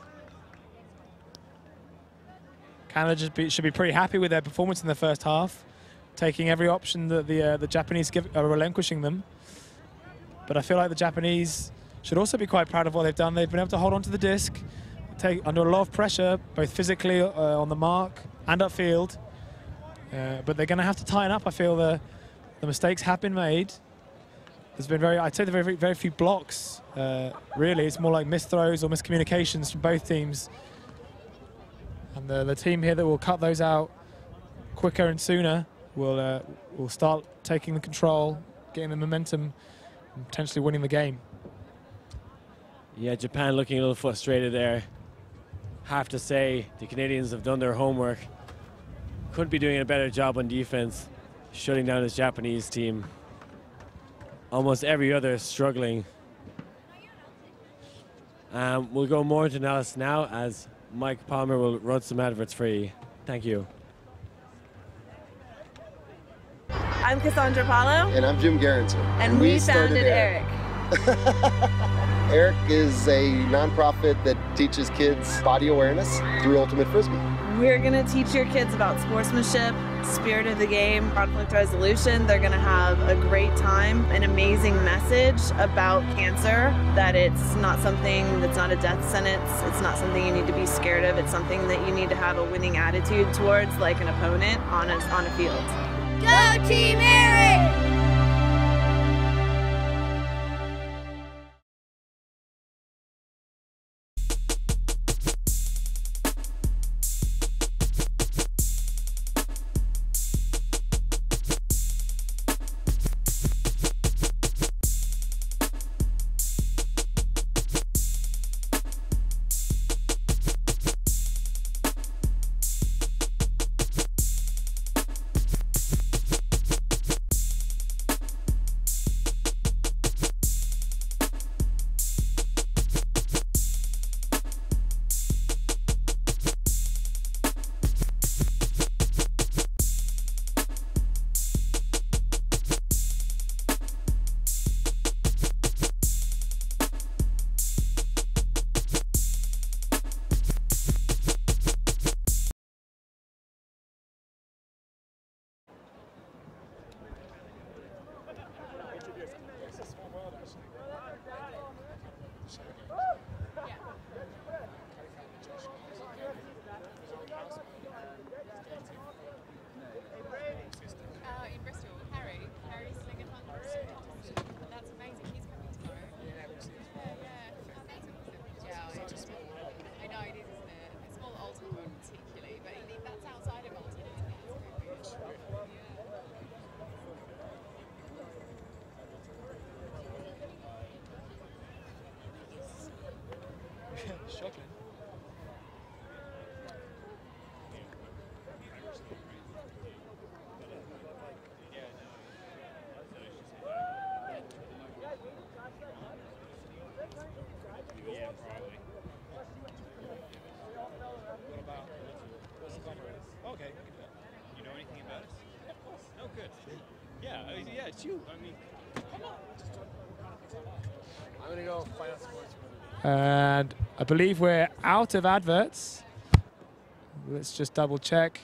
S2: Canada just be, should be pretty happy with their performance in the first half, taking every option that the uh, the Japanese give, are relinquishing them. But I feel like the Japanese should also be quite proud of what they've done. They've been able to hold on to the disc, take under a lot of pressure, both physically uh, on the mark and upfield. Uh, but they're going to have to tighten up. I feel the the mistakes have been made. There's been very, I'd say, very very, very few blocks. Uh, really, it's more like missed throws or miscommunications from both teams. And the the team here that will cut those out quicker and sooner will uh, will start taking the control, getting the momentum, and potentially winning the game.
S1: Yeah, Japan looking a little frustrated there. Have to say, the Canadians have done their homework. Could be doing a better job on defense, shutting down this Japanese team. Almost every other is struggling. Um, we'll go more into analysis now as Mike Palmer will run some adverts for you. Thank you.
S3: I'm Cassandra Paulo.
S4: And I'm Jim Garrison.
S3: And, and we, we founded Eric.
S4: Eric is a nonprofit that teaches kids body awareness through Ultimate Frisbee.
S3: We're going to teach your kids about sportsmanship, spirit of the game, conflict resolution. They're going to have a great time, an amazing message about cancer, that it's not something that's not a death sentence. It's not something you need to be scared of. It's something that you need to have a winning attitude towards, like an opponent on a, on a field.
S5: Go Team Eric!
S6: in Bristol, Harry. Harry's slinger fun. That's amazing. He's coming tomorrow. Yeah, yeah. Oh, that's awesome. Yeah, it's just, I know it is, isn't it? It's more the ultimate one particularly, but it, that's outside of ultimate, isn't it? It's very weird.
S2: Shocking.
S7: Yeah, probably.
S2: What about, what's the comment? Okay.
S7: You know anything about us? Oh, good. Yeah, uh, yeah, it's you. I mean, come on.
S4: I'm gonna go find out sports.
S2: And I believe we're out of adverts. Let's just double check.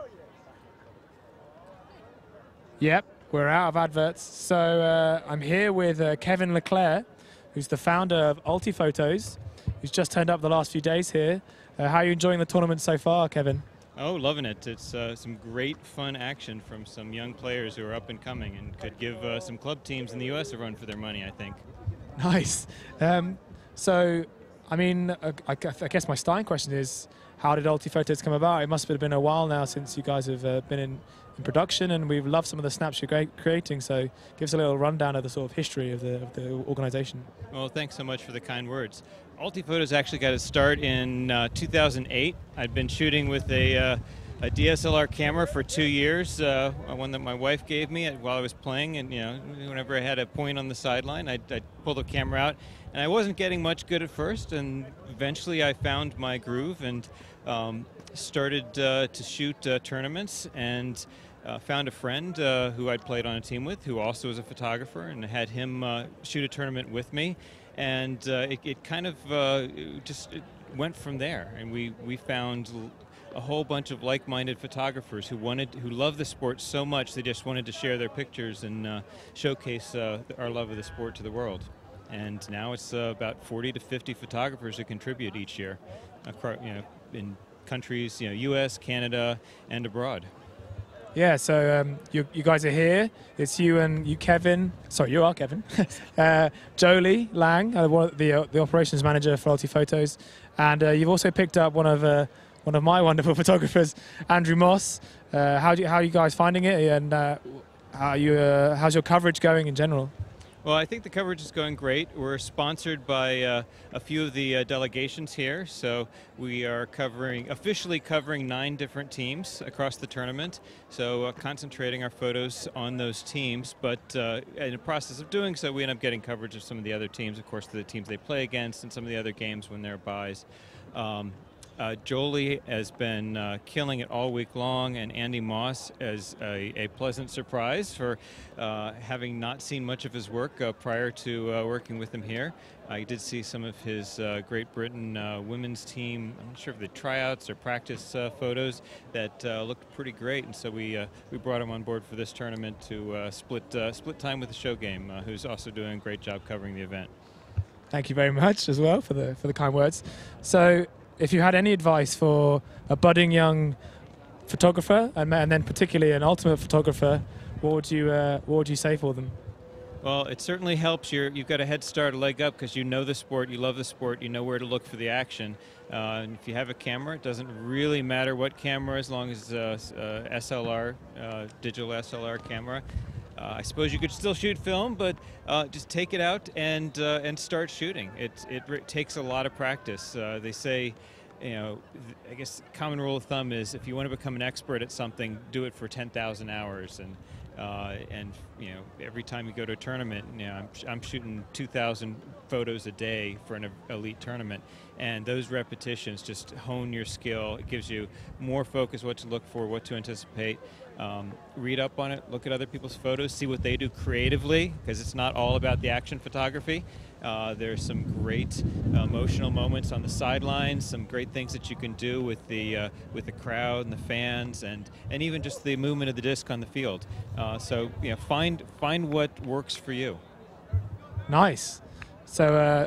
S2: Yep, we're out of adverts. So uh, I'm here with uh, Kevin Leclerc, who's the founder of Ulti-Photos, who's just turned up the last few days here. Uh, how are you enjoying the tournament so far, Kevin?
S7: Oh, loving it. It's uh, some great fun action from some young players who are up and coming and could give uh, some club teams in the U S a run for their money, I think.
S2: Nice. Um, so, I mean, uh, I, I guess my starting question is, how did Ulti-Photos come about? It must have been a while now since you guys have uh, been in, in production, and we've loved some of the snaps you're creating. So give us a little rundown of the sort of history of the, of the organization.
S7: Well, thanks so much for the kind words. Ulti-Photos actually got its start in uh, two thousand eight. I'd been shooting with a, uh, a D S L R camera for two years, uh, one that my wife gave me while I was playing, and you know, whenever I had a point on the sideline, I'd, I'd pull the camera out. And I wasn't getting much good at first, and eventually I found my groove and um, started uh, to shoot uh, tournaments, and uh, found a friend uh, who I'd played on a team with, who also was a photographer, and had him uh, shoot a tournament with me. And uh, it, it kind of uh, just it went from there, and we, we found a whole bunch of like-minded photographers who wanted, who love the sport so much they just wanted to share their pictures and uh, showcase uh, our love of the sport to the world. And now it's uh, about forty to fifty photographers who contribute each year, across, you know, in countries, you know, U S, Canada, and abroad.
S2: Yeah, so um, you, you guys are here. It's you and you, Kevin. Sorry, you are Kevin. uh, Jolie Lang, uh, one of the uh, the operations manager for Ulti-Photos, and uh, you've also picked up one of uh, one of my wonderful photographers, Andrew Moss. Uh, how do you, how are you guys finding it, and uh, how you uh, how's your coverage going in general?
S7: Well, I think the coverage is going great. We're sponsored by uh, a few of the uh, delegations here, so we are covering, officially covering nine different teams across the tournament, so uh, concentrating our photos on those teams, but uh, in the process of doing so, we end up getting coverage of some of the other teams, of course, the teams they play against, and some of the other games when they're buys. Um, Uh, Jolie has been uh, killing it all week long, and Andy Moss is a, a pleasant surprise for uh, having not seen much of his work uh, prior to uh, working with him here. I did see some of his uh, Great Britain uh, women's team, I'm not sure if the tryouts or practice uh, photos, that uh, looked pretty great, and so we uh, we brought him on board for this tournament to uh, split, uh, split time with the show game, uh, who's also doing a great job covering the event.
S2: Thank you very much as well for the for the kind words. So, if you had any advice for a budding young photographer, and, and then particularly an ultimate photographer, what would you uh, what would you say for them?
S7: Well, it certainly helps. You're, you've got a head start, a leg up, because you know the sport, you love the sport, you know where to look for the action. Uh, and if you have a camera, it doesn't really matter what camera, as long as uh, uh, S L R, uh, digital S L R camera. Uh, I suppose you could still shoot film, but uh, just take it out and uh, and start shooting. It it r takes a lot of practice. Uh, they say, you know, I guess common rule of thumb is if you want to become an expert at something, do it for ten thousand hours. And uh, and you know, every time you go to a tournament, you know, I'm, I'm shooting two thousand photos a day for an elite tournament, and those repetitions just hone your skill. It gives you more focus, what to look for, what to anticipate. Um, read up on it, look at other people's photos, see what they do creatively, because it's not all about the action photography. Uh, there's some great uh, emotional moments on the sidelines, some great things that you can do with the uh, with the crowd and the fans, and and even just the movement of the disc on the field. Uh, so you know, find find what works for you.
S2: Nice. So uh,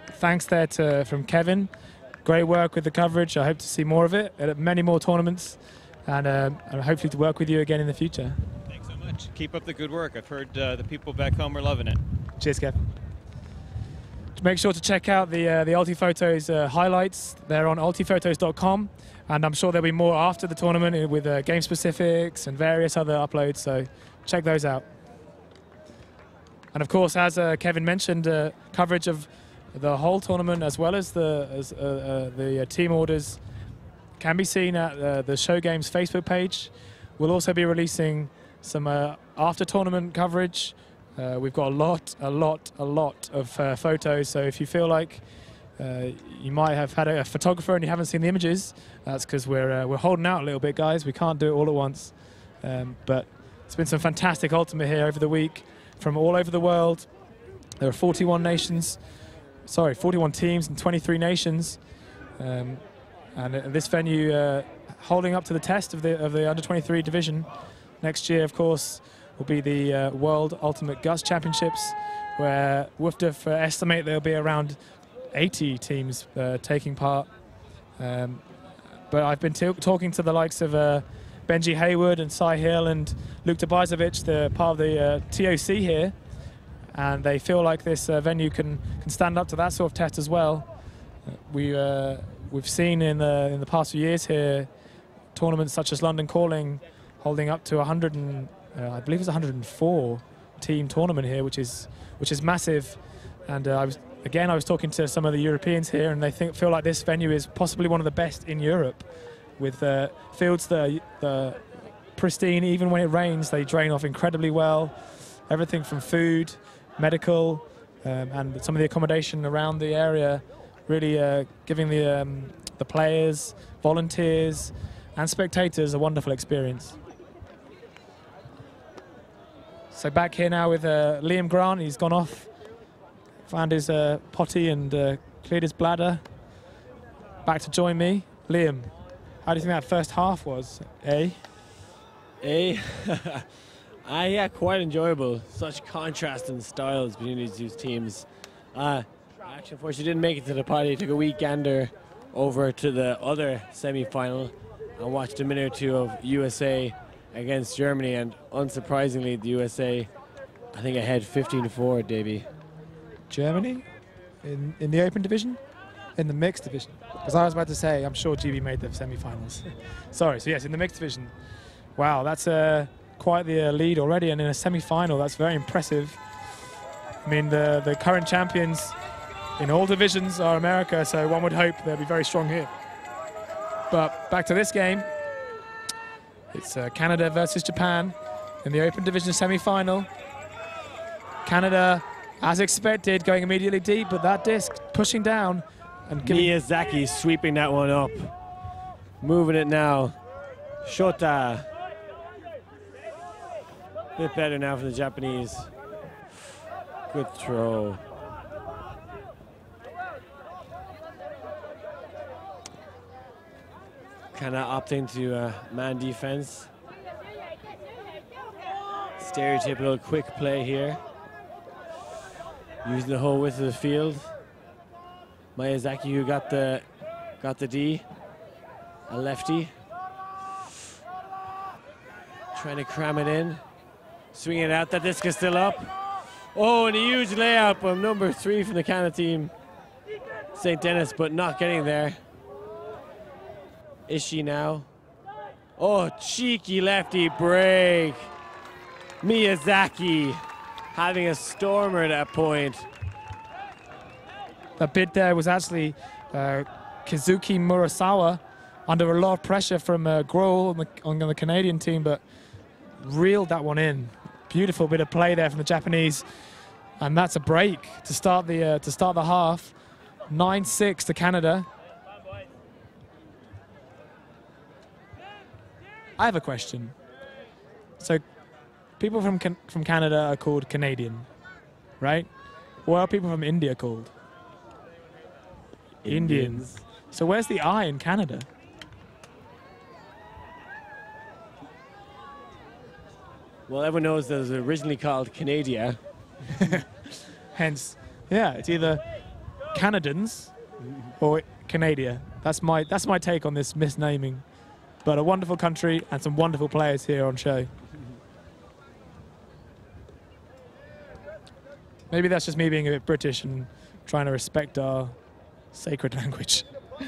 S2: thanks there to from Kevin. Great work with the coverage. I hope to see more of it at many more tournaments, and, uh, and hopefully to work with you again in the future.
S7: Thanks so much. Keep up the good work. I've heard uh, the people back home are loving it.
S2: Cheers, Kev. Make sure to check out the uh, the Ultiphotos uh, highlights. They're on ultiphotos dot com, and I'm sure there'll be more after the tournament with uh, game specifics and various other uploads. So check those out. And of course, as uh, Kevin mentioned, uh, coverage of the whole tournament as well as the as, uh, uh, the uh, team orders can be seen at uh, the Show Games Facebook page. We'll also be releasing some uh, after tournament coverage. Uh, we've got a lot, a lot, a lot of uh, photos. So if you feel like uh, you might have had a, a photographer and you haven't seen the images, that's because we're uh, we're holding out a little bit, guys. We can't do it all at once. Um, but it's been some fantastic Ultimate here over the week from all over the world. There are forty-one nations. Sorry, forty-one teams and twenty-three nations, um, and uh, this venue uh, holding up to the test of the of the under twenty-three division. Next year, of course, will be the uh, World Ultimate Guts Championships, where W U F D F uh, estimate there'll be around eighty teams uh, taking part. Um, but I've been talking to the likes of uh, Benji Hayward and Cy Hill and Luke Tobizovic, the part of the uh, T O C here. And they feel like this uh, venue can can stand up to that sort of test as well. Uh, we uh, we've seen in the in the past few years here tournaments such as London Calling holding up to one hundred and uh, I believe it's one hundred four team tournament here, which is which is massive. And uh, I was again I was talking to some of the Europeans here, and they think feel like this venue is possibly one of the best in Europe, with uh, fields that are, the pristine. Even when it rains, they drain off incredibly well. Everything from food, medical, um, and some of the accommodation around the area, really uh, giving the um, the players, volunteers, and spectators a wonderful experience. So back here now with uh, Liam Grant. He's gone off, found his uh, potty and uh, cleared his bladder. Back to join me. Liam, how do you think that first half was, eh?
S1: Eh? Uh, yeah, quite enjoyable. Such contrast in styles between these two teams. Uh, actually, unfortunately, didn't make it to the party. Took a week gander over to the other semi-final and watched a minute or two of U S A against Germany. And unsurprisingly, the U S A, I think, ahead fifteen to four, Davey.
S2: Germany? In, in the open division? In the mixed division? Because I was about to say, I'm sure G B made the semi-finals. Sorry, so yes, in the mixed division. Wow, that's a... Uh, quite the uh, lead already, and in a semi-final, that's very impressive. I mean, the the current champions in all divisions are America, so one would hope they'll be very strong here. But back to this game, it's uh, Canada versus Japan in the open division semi-final. Canada, as expected, going immediately deep, but that disc pushing down and giving
S1: Miyazaki sweeping that one up, moving it now. Shota. Bit better now for the Japanese. Good throw. Kind of opting to uh, man defense. Stereotypical quick play here. Using the whole width of the field. Miyazaki, who got the got the D, a lefty. Trying to cram it in. Swinging it out, that disc is still up. Oh, and a huge layup from number three from the Canada team, Saint Denis, but not getting there. Is she now? Oh, cheeky lefty break. Miyazaki having a stormer at that point.
S2: That bid there was actually uh, Kazuki Murasawa under a lot of pressure from uh, Grohl on the, on the Canadian team, but reeled that one in. Beautiful bit of play there from the Japanese, and that's a break to start the uh, to start the half. nine six to Canada. I have a question. So, people from can from Canada are called Canadian, right? What are people from India called?
S1: Indians.
S2: Indians. So where's the I in Canada?
S1: Well, everyone knows that it was originally called Canada.
S2: Hence, yeah, it's either Canadians or Canada. That's my that's my take on this misnaming. But a wonderful country and some wonderful players here on show. Maybe that's just me being a bit British and trying to respect our sacred language.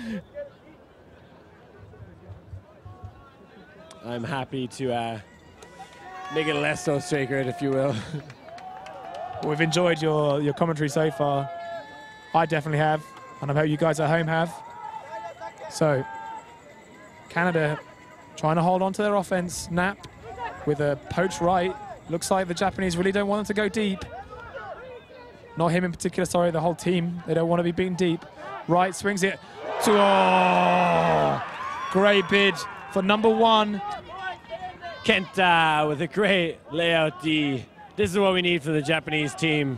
S1: I'm happy to uh, make it less so sacred, if you will.
S2: We've enjoyed your, your commentary so far. I definitely have, and I hope you guys at home have. So, Canada trying to hold on to their offense. Knapp with a poach right. Looks like the Japanese really don't want them to go deep. Not him in particular, sorry, the whole team. They don't want to be beaten deep. Right, swings it. To, oh, great bid for number one.
S1: Kenta with a great layout D. This is what we need for the Japanese team.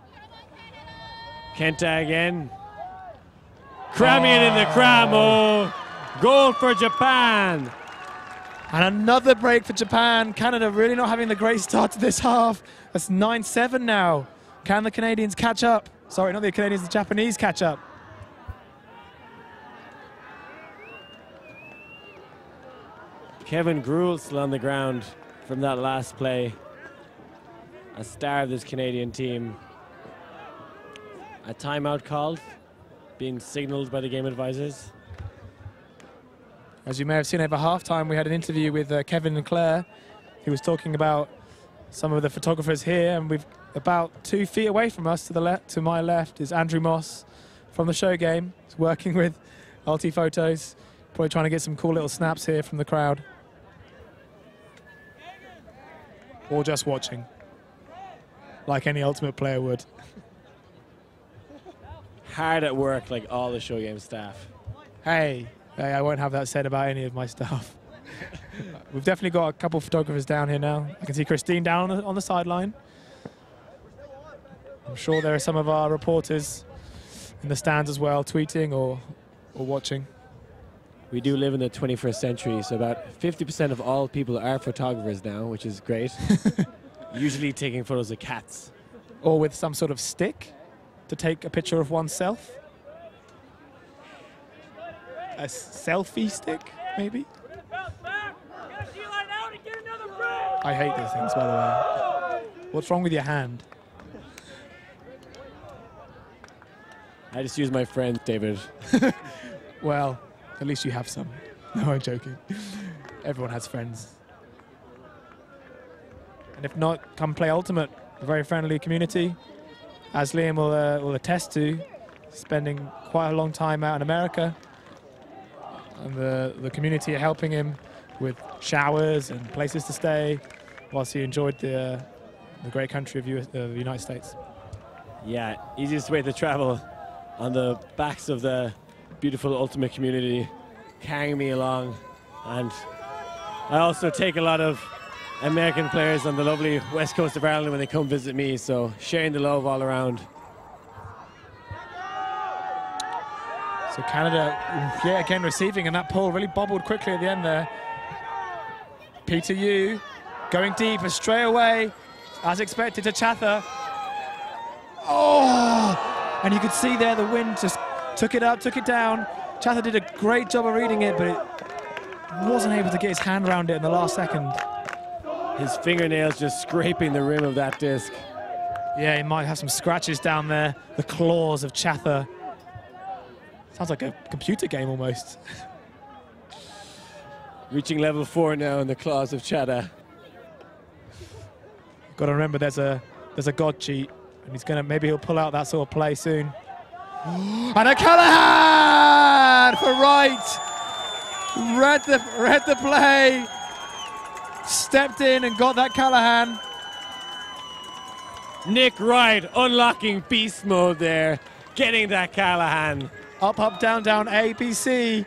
S1: Kenta again. Cramming oh. in the cram. Oh, goal for Japan.
S2: And another break for Japan. Canada really not having the great start to this half. That's nine seven now. Can the Canadians catch up? Sorry, not the Canadians, the Japanese catch up.
S1: Kevin Gruel still on the ground from that last play. A star of this Canadian team. A timeout called, being signaled by the game advisors.
S2: As you may have seen over halftime, we had an interview with uh, Kevin and Claire, who was talking about some of the photographers here, and we've about two feet away from us to the left, to my left, is Andrew Moss from the show game. He's working with Ulti Photos, probably trying to get some cool little snaps here from the crowd. Or just watching, like any Ultimate player would.
S1: Hard at work, like all the show game staff.
S2: Hey, hey, I won't have that said about any of my staff. We've definitely got a couple of photographers down here now. I can see Christine down on the, on the sideline. I'm sure there are some of our reporters in the stands as well, tweeting or, or watching.
S1: We do live in the twenty-first century, so about fifty percent of all people are photographers now, which is great. Usually taking photos of cats.
S2: Or with some sort of stick to take a picture of oneself. A selfie stick, maybe? I hate these things, by the way. What's wrong with your hand?
S1: I just use my friends, David.
S2: Well, at least you have some. No, I'm joking. Everyone has friends. And if not, come play Ultimate. A very friendly community. As Liam will, uh, will attest to, spending quite a long time out in America. And the, the community are helping him with showers and places to stay whilst he enjoyed the, uh, the great country of U S, uh, the United States.
S1: Yeah, easiest way to travel on the backs of the beautiful Ultimate community, carrying me along. And I also take a lot of American players on the lovely west coast of Ireland when they come visit me, so sharing the love all around.
S2: So Canada, yeah, again receiving, and that pull really bobbled quickly at the end there. Peter Yu going deep and straight away, as expected, to Chatha. Oh! And you could see there the wind just took it up, took it down. Chatha did a great job of reading it, but it wasn't able to get his hand around it in the last second.
S1: His fingernails just scraping the rim of that disc.
S2: Yeah, he might have some scratches down there. The claws of Chatha. Sounds like a computer game almost.
S1: Reaching level four now in the claws of Chatha.
S2: Got to remember there's a there's a god cheat, and he's gonna maybe he'll pull out that sort of play soon. And a Callahan for right. Read the read the play. Stepped in and got that Callahan.
S1: Nick Wright unlocking beast mode there, getting that Callahan.
S2: Up, up, down, down, A, B, C.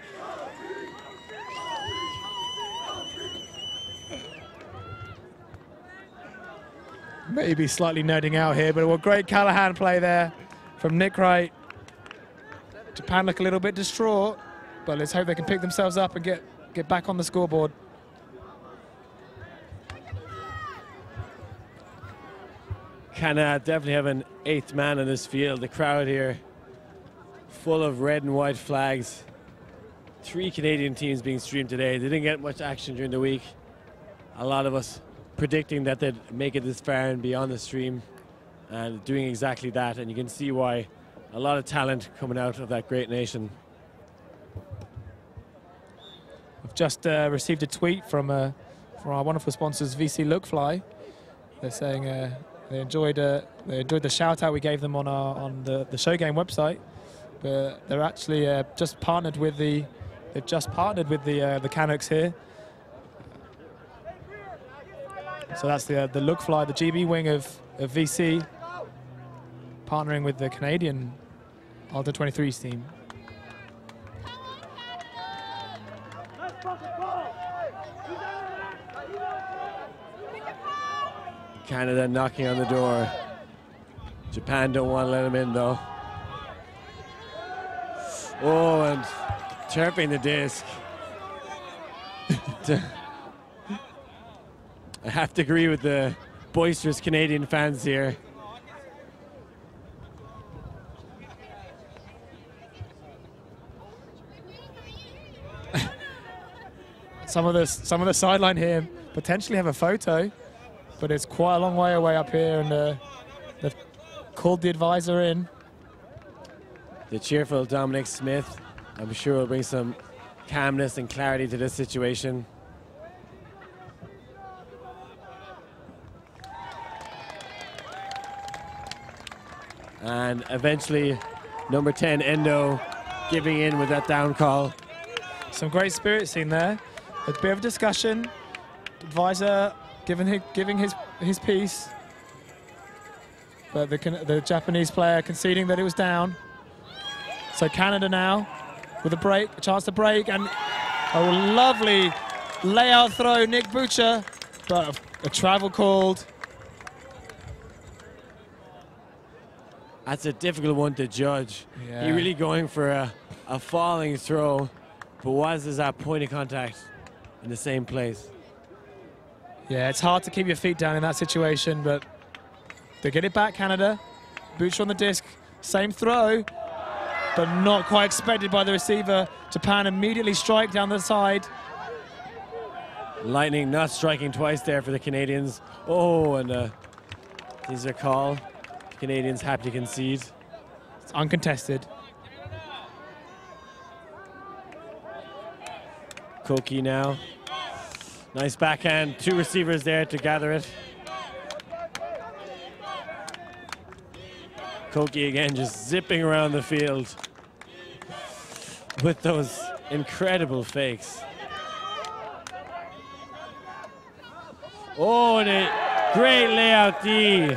S2: Maybe slightly nerding out here, but a great Callahan play there from Nick Wright. Japan look a little bit distraught, but let's hope they can pick themselves up and get, get back on the scoreboard.
S1: Canada definitely have an eighth man in this field. The crowd here full of red and white flags. Three Canadian teams being streamed today. They didn't get much action during the week. A lot of us predicting that they'd make it this far and be on the stream, and doing exactly that. And you can see why. A lot of talent coming out of that great nation.
S2: We've just uh, received a tweet from uh, from our wonderful sponsors, V C Lookfly. They're saying uh, they enjoyed uh, they enjoyed the shout out we gave them on our on the the Show Game website. But they're actually uh, just partnered with the they've just partnered with the uh, the Canucks here. So that's the uh, the Lookfly, the G B wing of, of V C, partnering with the Canadian Ultra twenty-threes team.
S1: Canada knocking on the door. Japan don't want to let him in though. Oh, and chirping the disc. I have to agree with the boisterous Canadian fans here.
S2: Some of the some of the sideline here potentially have a photo, but it's quite a long way away up here, and uh, they've called the advisor in.
S1: The cheerful Dominic Smith, I'm sure, will bring some calmness and clarity to this situation. And eventually, number ten, Endo, giving in with that down call.
S2: Some great spirit seen there. A bit of discussion. Advisor giving his, giving his, his piece. But the, the Japanese player conceding that it was down. So Canada now with a break, a chance to break, and a lovely layout throw, Nick Butcher, but a, a travel called.
S1: That's a difficult one to judge.
S2: Yeah.
S1: He really going for a, a falling throw, but was is that point of contact in the same place?
S2: Yeah, it's hard to keep your feet down in that situation, but they get it back, Canada. Butcher on the disc, same throw, but not quite expected by the receiver. Japan immediately strike down the side.
S1: Lightning not striking twice there for the Canadians. Oh, and uh, these are call. Canadians happy to concede.
S2: It's uncontested.
S1: Koki now. Nice backhand. Two receivers there to gather it. Koki again just zipping around the field with those incredible fakes. Oh, and a great layout D.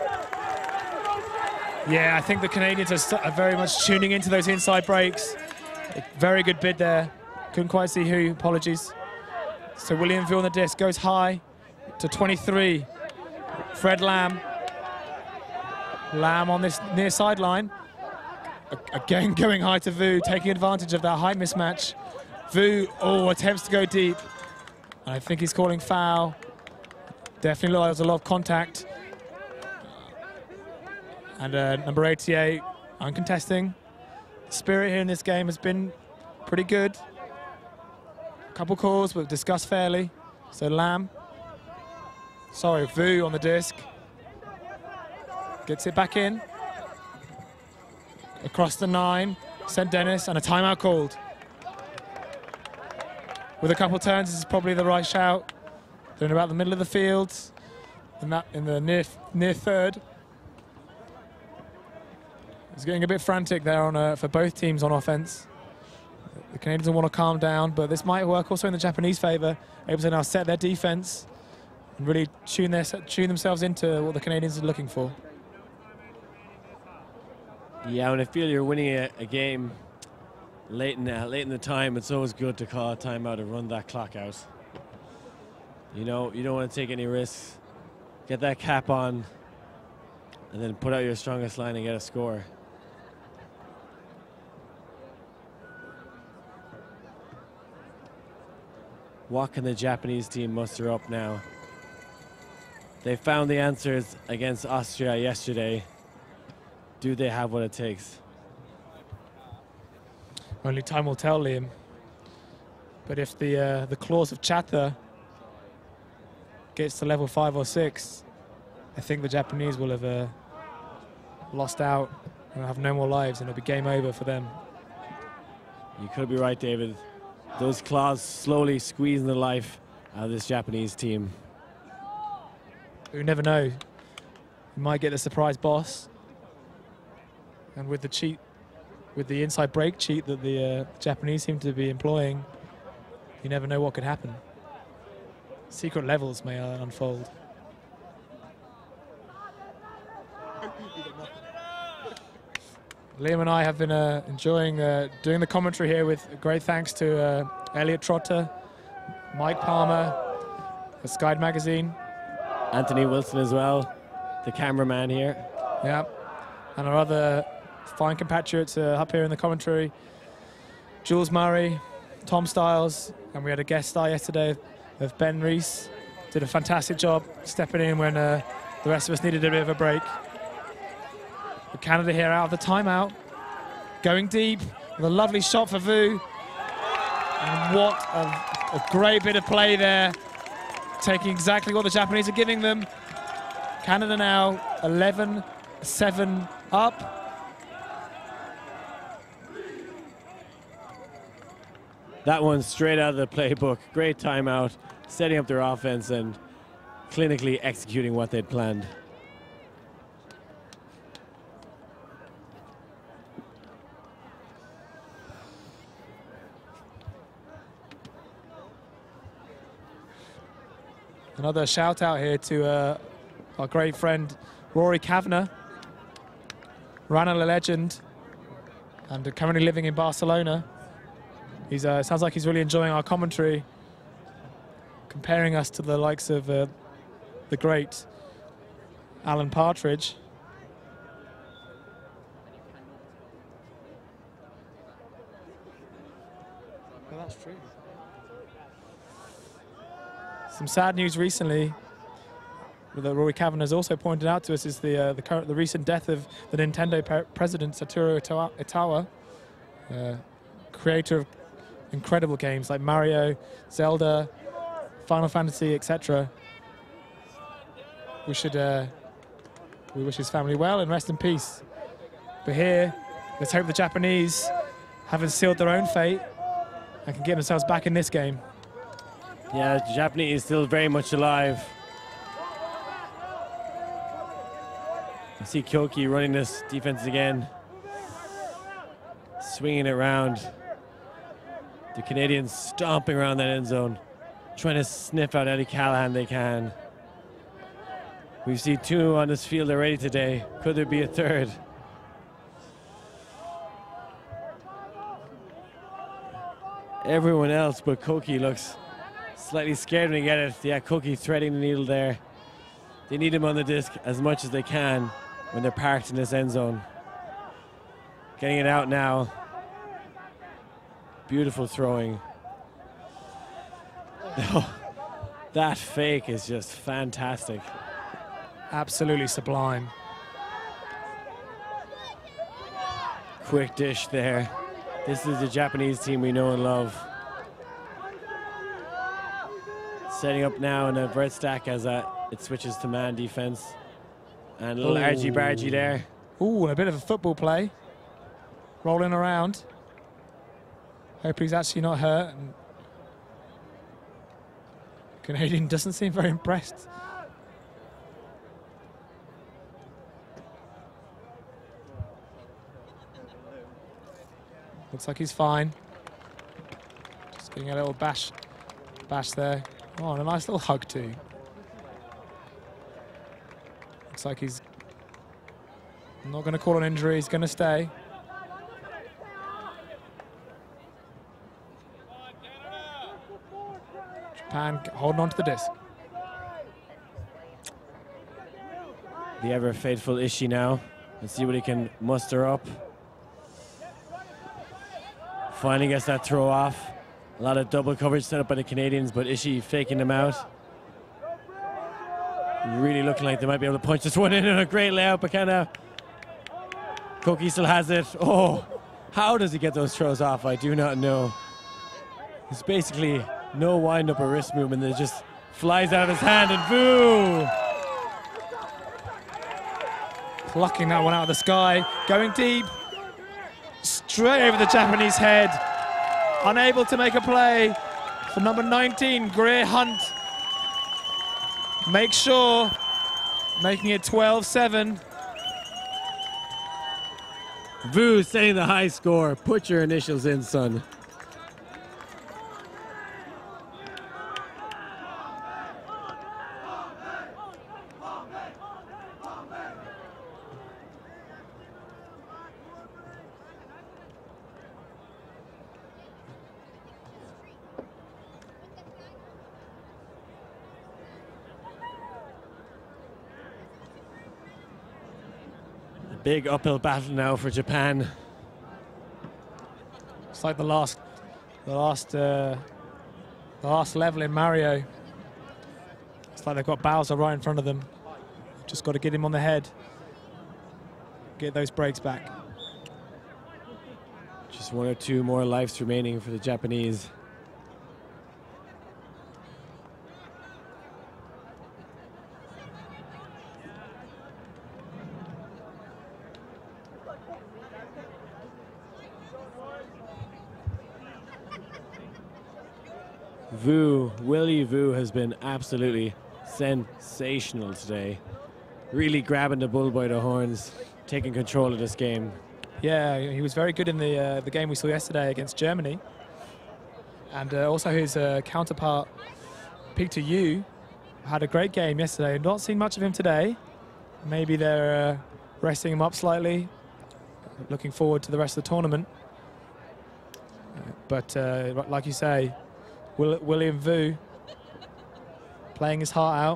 S2: Yeah, I think the Canadians are, st are very much tuning into those inside breaks. A very good bid there. Couldn't quite see who, apologies. So William Vu on the disc goes high to twenty-three. Fred Lamb. Lamb on this near sideline. Again going high to Vu, taking advantage of that height mismatch. Vu, oh, attempts to go deep. And I think he's calling foul. Definitely looked like there was a lot of contact. And uh, number eighty-eight, uncontesting. The spirit here in this game has been pretty good. A couple calls, but discussed fairly. So Lamb, sorry, Vu on the disc. Gets it back in. Across the nine, Saint Denis, and a timeout called. With a couple turns, this is probably the right shout. They're in about the middle of the field, in, that, in the near, near third. It's getting a bit frantic there on uh, for both teams on offense. The Canadians will want to calm down, but this might work also in the Japanese favor, able to now set their defense and really tune, their, tune themselves into what the Canadians are looking for.
S1: Yeah, when I feel you're winning a, a game late in, the, late in the time, it's always good to call a timeout and run that clock out. You know, you don't want to take any risks. Get that cap on, and then put out your strongest line and get a score. What can the Japanese team muster up now? They found the answers against Austria yesterday. Do they have what it takes?
S2: Only time will tell, Liam. But if the uh, the claws of Chatha gets to level five or six, I think the Japanese will have uh, lost out and have no more lives, and it'll be game over for them.
S1: You could be right, David. Those claws slowly squeezing the life out of this Japanese team.
S2: You never know. You might get the surprise boss. And with the cheat, with the inside break cheat that the uh, Japanese seem to be employing, you never know what could happen. Secret levels may uh, unfold. Liam and I have been uh, enjoying uh, doing the commentary here, with great thanks to uh, Elliot Trotter, Mike Palmer, the Sky Magazine.
S1: Anthony Wilson as well, the cameraman here.
S2: Yeah, and our other fine compatriots uh, up here in the commentary. Jules Murray, Tom Stiles, and we had a guest star yesterday of Ben Rees. Did a fantastic job stepping in when uh, the rest of us needed a bit of a break. But Canada here out of the timeout, going deep with a lovely shot for Vu. And what a, a great bit of play there, taking exactly what the Japanese are giving them. Canada now eleven seven up.
S1: That one straight out of the playbook. Great timeout, setting up their offense and clinically executing what they'd planned.
S2: Another shout out here to uh, our great friend Rory Kavanagh, Rana legend, and currently living in Barcelona. He's uh, sounds like he's really enjoying our commentary, comparing us to the likes of uh, the great Alan Partridge. Well, that's true. Some sad news recently, that Rory Kavanagh has also pointed out to us, is the uh, the, current, the recent death of the Nintendo president Satoru Iwata, uh, creator of incredible games like Mario, Zelda, Final Fantasy, et cetera. We should uh, we wish his family well and rest in peace. But here, let's hope the Japanese haven't sealed their own fate and can get themselves back in this game.
S1: Yeah, the Japanese is still very much alive. I see Kyoki running this defense again, swinging it around. The Canadians stomping around that end zone, trying to sniff out any Callahan they can. We've seen two on this field already today. Could there be a third? Everyone else but Koki looks slightly scared when he gets it. Yeah, Koki threading the needle there. They need him on the disc as much as they can when they're parked in this end zone. Getting it out now. Beautiful throwing. Oh, that fake is just fantastic.
S2: Absolutely sublime.
S1: Quick dish there. This is the Japanese team we know and love. Setting up now in a vert stack as uh, it switches to man defense. And a little argy-bargy there.
S2: Ooh, and a bit of a football play. Rolling around. Hope he's actually not hurt. And Canadian doesn't seem very impressed. Looks like he's fine. Just getting a little bash, bash there. Oh, and a nice little hug too. Looks like he's not going to call an injury. He's going to stay. Japan holding on to the disc.
S1: The ever faithful Ishii now. Let's see what he can muster up. Finally gets that throw off. A lot of double coverage set up by the Canadians, but Ishii faking them out. Really looking like they might be able to punch this one in, and a great layout, but kind of Koki still has it. Oh, How does he get those throws off? I do not know. It's basically no wind-up or wrist movement. It just flies out of his hand, and Vu!
S2: Plucking that one out of the sky, going deep, straight over the Japanese head. Unable to make a play for number nineteen, Greer Hunt. Make sure, making it twelve seven.
S1: Vu setting the high score. Put your initials in, son. Big uphill battle now for Japan.
S2: It's like the last, the last, uh, the last level in Mario. It's like they've got Bowser right in front of them. Just got to get him on the head. Get those breaks back.
S1: Just one or two more lives remaining for the Japanese. Vu, Willie Vu has been absolutely sensational today. Really grabbing the bull by the horns, taking control of this game.
S2: Yeah, he was very good in the uh, the game we saw yesterday against Germany. And uh, also his uh, counterpart, Peter Yu, had a great game yesterday. Not seen much of him today. Maybe they're uh, resting him up slightly. Looking forward to the rest of the tournament. Uh, but uh, like you say, Will William Vu playing his heart out.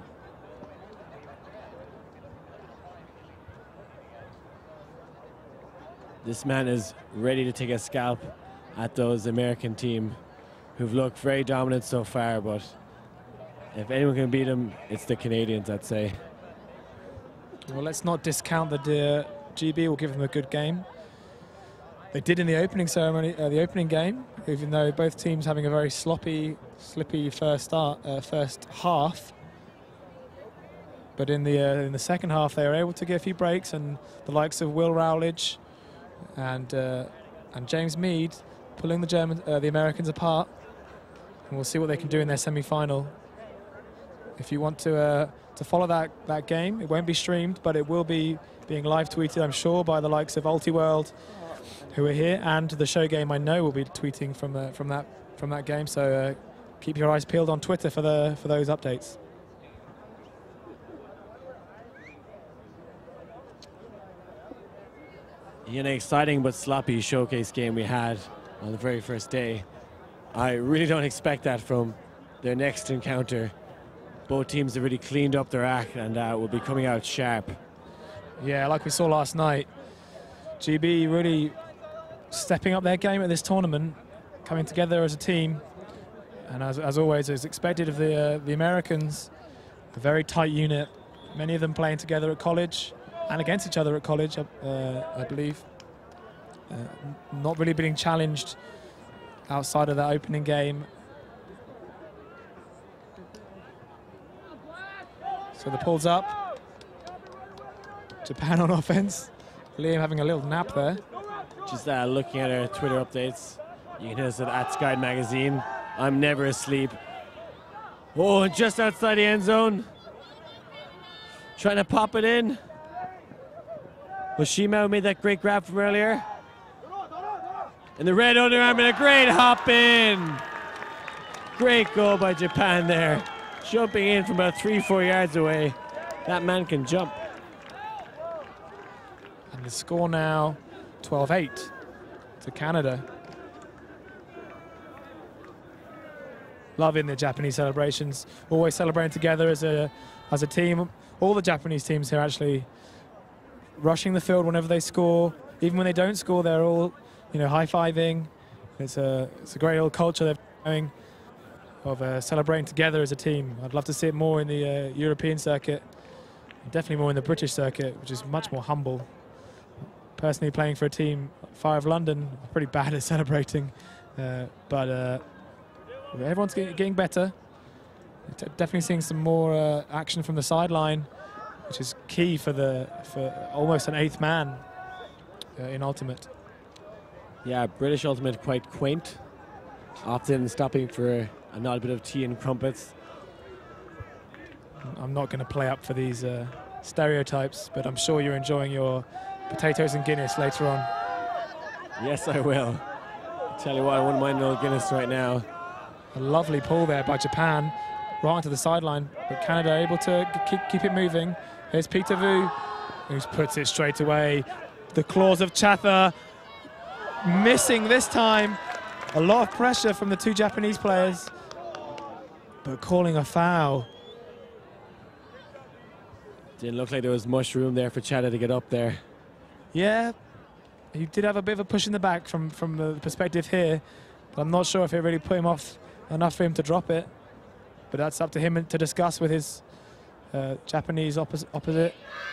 S1: This man is ready to take a scalp at those American team who've looked very dominant so far, but if anyone can beat them, it's the Canadians, I'd say.
S2: Well, let's not discount that uh, G B will give them a good game. They did in the opening ceremony, uh, the opening game, even though both teams having a very sloppy, slippy first start, uh, first half. But in the uh, in the second half, they were able to get a few breaks, and the likes of Will Rowledge and uh, and James Mead pulling the German, uh, the Americans apart. And we'll see what they can do in their semi-final. If you want to uh, to follow that that game, it won't be streamed, but it will be being live tweeted, I'm sure, by the likes of Ultiworld, who are here, and the show game I know will be tweeting from uh, from that from that game. So uh, keep your eyes peeled on Twitter for the for those updates.
S1: An exciting but sloppy showcase game we had on the very first day. I really don't expect that from their next encounter. Both teams have really cleaned up their act and uh, will be coming out sharp.
S2: Yeah, like we saw last night, G B really stepping up their game at this tournament, coming together as a team, and as, as always, as expected of the uh, the Americans, a very tight unit. Many of them playing together at college and against each other at college, uh, I believe. Uh, not really being challenged outside of that opening game. So the pull's up. Japan on offense. Liam having a little nap there.
S1: Just uh, looking at our Twitter updates. You can hit us at, at Sky Magazine. I'm never asleep. Oh, and just outside the end zone. Trying to pop it in. Hoshima made that great grab from earlier. And the red underarm and a great hop in. Great goal by Japan there. Jumping in from about three, four yards away. That man can jump.
S2: And the score now, twelve eight to Canada. Loving the Japanese celebrations. Always celebrating together as a, as a team. All the Japanese teams here actually rushing the field whenever they score. Even when they don't score, they're all, you know, high-fiving. It's a, it's a great old culture they're doing of uh, celebrating together as a team. I'd love to see it more in the uh, European circuit, definitely more in the British circuit, which is much more humble. personally playing for a team, Fire of London, pretty bad at celebrating. Uh, but uh, everyone's get, getting better. D definitely seeing some more uh, action from the sideline, which is key for the for almost an eighth man uh, in Ultimate.
S1: Yeah, British Ultimate quite quaint. Often stopping for a nod bit of tea and crumpets.
S2: I'm not going to play up for these uh, stereotypes, but I'm sure you're enjoying your potatoes and Guinness later on.
S1: Yes, I will. Tell you what, I wouldn't mind no Guinness right now.
S2: A lovely pull there by Japan, right onto the sideline, but Canada able to keep, keep it moving. Here's Peter Vu, who puts it straight away. The claws of Chatha, missing this time. A lot of pressure from the two Japanese players, but calling a foul.
S1: Didn't look like there was much room there for Chatha to get up there.
S2: Yeah, he did have a bit of a push in the back from, from the perspective here, but I'm not sure if it really put him off enough for him to drop it. But that's up to him to discuss with his uh, Japanese oppos opposite.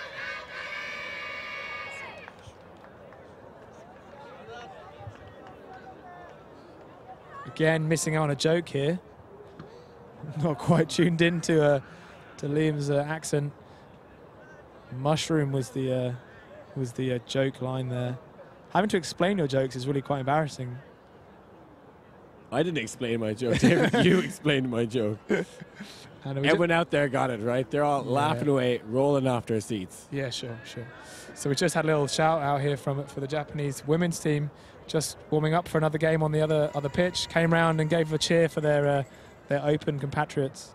S2: Again, missing out on a joke here. Not quite tuned into uh, to Liam's uh, accent. Mushroom was the uh, was the uh, joke line there. Having to explain your jokes is really quite embarrassing.
S1: I didn't explain my joke, David. You explained my joke. Everyone out there got it, right? They're all yeah. laughing away, rolling off their seats.
S2: Yeah, sure, sure. So we just had a little shout out here from for the Japanese women's team, just warming up for another game on the other other pitch. Came round and gave a cheer for their uh, their open compatriots.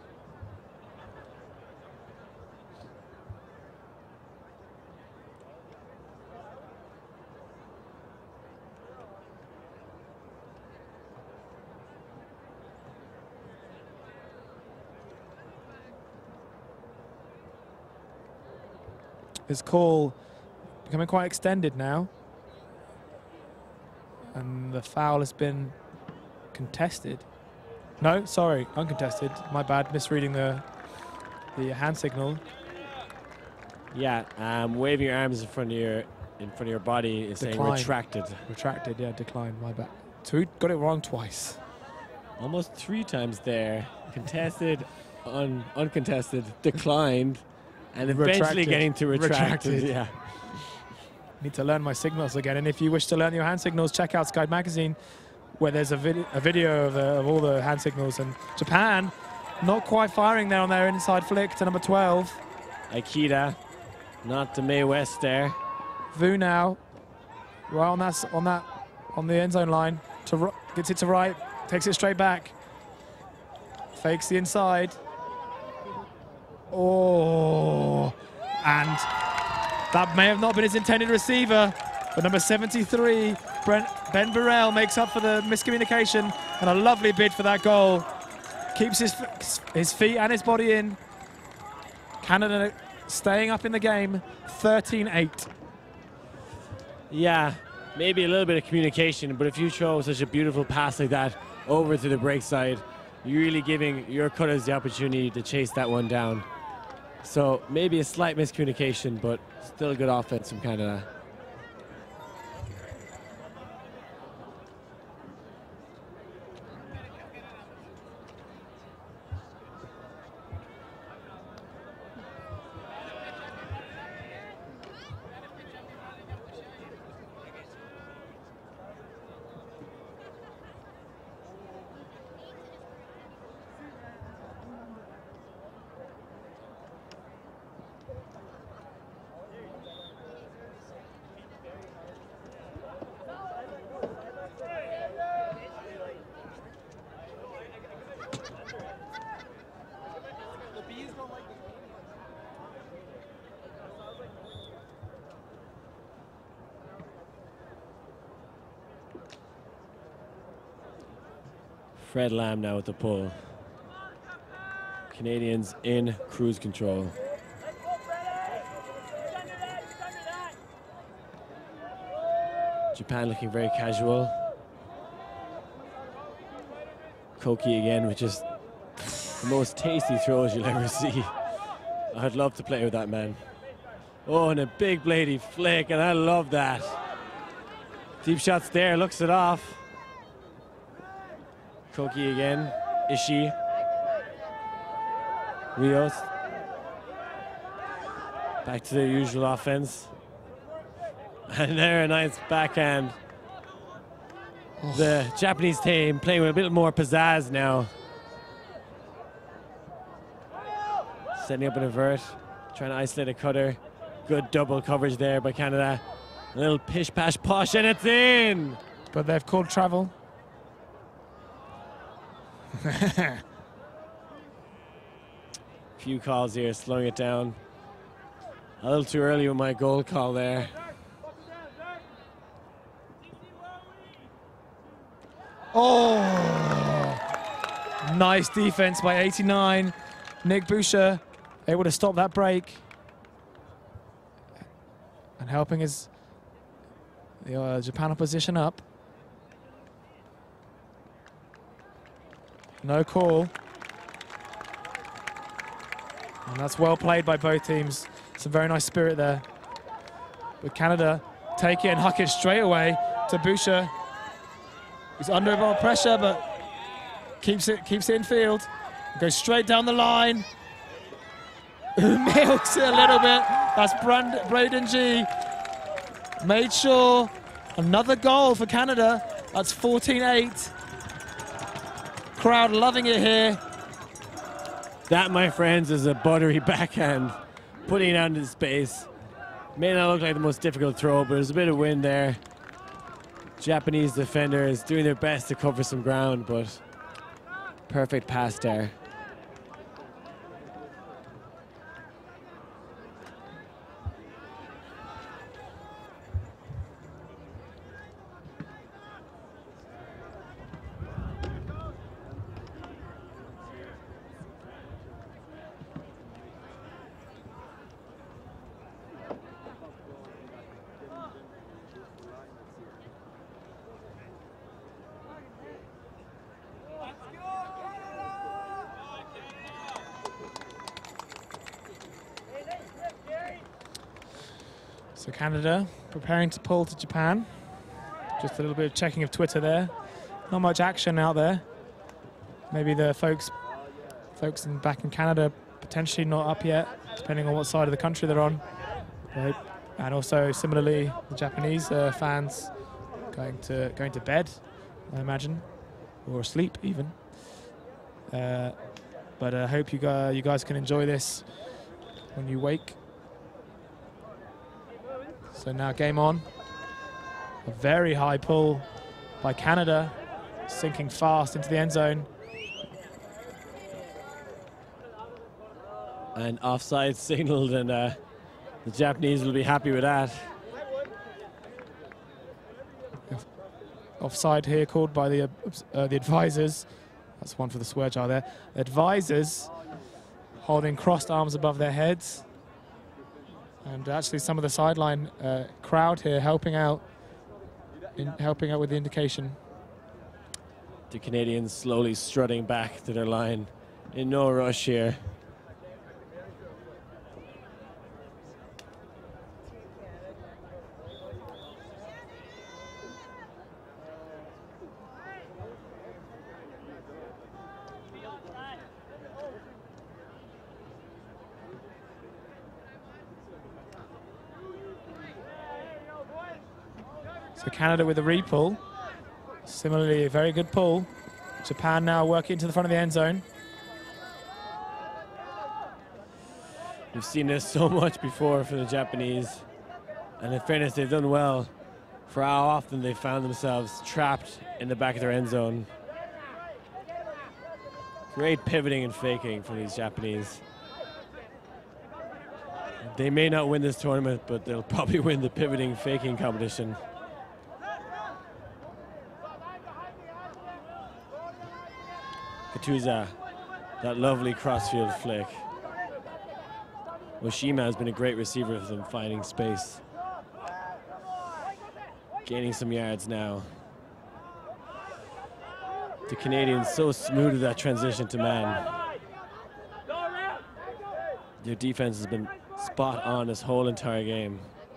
S2: His call becoming quite extended now. And the foul has been contested. No, sorry, uncontested. My bad, misreading the the hand signal.
S1: Yeah, um, waving your arms in front of your in front of your body is saying retracted.
S2: Retracted, yeah, declined. My bad. Two got it wrong twice.
S1: Almost three times there. Contested, un uncontested, declined. And eventually retracted. Getting to retracted. retracted. Yeah.
S2: Need to learn my signals again. And if you wish to learn your hand signals, check out Sky Magazine, where there's a, vid a video of, uh, of all the hand signals. And Japan, not quite firing there on their inside flick to number twelve.
S1: Aikida, not to Mae West there.
S2: Vu now, right on that on that on the end zone line. To gets it to right, takes it straight back. Fakes the inside. Oh, and that may have not been his intended receiver, but number seventy-three, Brent, Ben Burrell, makes up for the miscommunication, and a lovely bid for that goal. Keeps his, his feet and his body in. Canada staying up in the game, thirteen eight.
S1: Yeah, maybe a little bit of communication, but if you throw such a beautiful pass like that over to the break side, you're really giving your cutters the opportunity to chase that one down. So maybe a slight miscommunication, but still a good offense from Canada. Fred Lamb now with the pull. Canadians in cruise control. Japan looking very casual. Koki again with just the most tasty throws you'll ever see. I'd love to play with that man. Oh, and a big bladey flick, and I love that. Deep shots there, looks it off. Koki again, Ishii. Rios. Back to their usual offense. And there, a nice backhand. Oh. The Japanese team playing with a bit more pizzazz now. Setting up an avert, trying to isolate a cutter. Good double coverage there by Canada. A little pish pash posh, and it's in!
S2: But they've called travel.
S1: Few calls here, slowing it down. A little too early with my goal call there.
S2: Oh! Nice defense by eighty-nine. Nick Boucher able to stop that break. And helping his the uh, Japan opposition up. No call. And that's well played by both teams. Some very nice spirit there. But Canada take it and huck it straight away to Boucher. He's under a lot of pressure, but keeps it keeps it in field. Goes straight down the line. Milks it a little bit. That's Brand Braden G. Made sure. Another goal for Canada. That's fourteen eight. Crowd loving it here.
S1: That, my friends, is a buttery backhand. Putting it out into space. May not look like the most difficult throw, but there's a bit of wind there. Japanese defenders doing their best to cover some ground, but perfect pass there.
S2: So Canada preparing to pull to Japan. Just a little bit of checking of Twitter there. Not much action out there. Maybe the folks folks in, back in Canada potentially not up yet, depending on what side of the country they're on. Right. And also similarly, the Japanese uh, fans going to going to bed, I imagine, or asleep even. Uh, but I hope you guys, you guys can enjoy this when you wake. So now game on. A very high pull by Canada, sinking fast into the end zone.
S1: And offside signaled, and uh, the Japanese will be happy with that.
S2: Offside here called by the, uh, uh, the advisors. That's one for the swear jar there. Advisors holding crossed arms above their heads. And actually some of the sideline uh, crowd here helping out, in helping out with the indication.
S1: The Canadians slowly strutting back to their line in no rush here.
S2: So Canada with a re-pull. Similarly, a very good pull. Japan now working to the front of the end zone.
S1: We've seen this so much before from the Japanese. And in fairness, they've done well for how often they found themselves trapped in the back of their end zone. Great pivoting and faking from these Japanese. They may not win this tournament, but they'll probably win the pivoting faking competition. Katuza, that lovely crossfield flick. Oshima has been a great receiver for them, finding space. Gaining some yards now. The Canadians so smooth with that transition to man. Their defense has been spot on this whole entire game.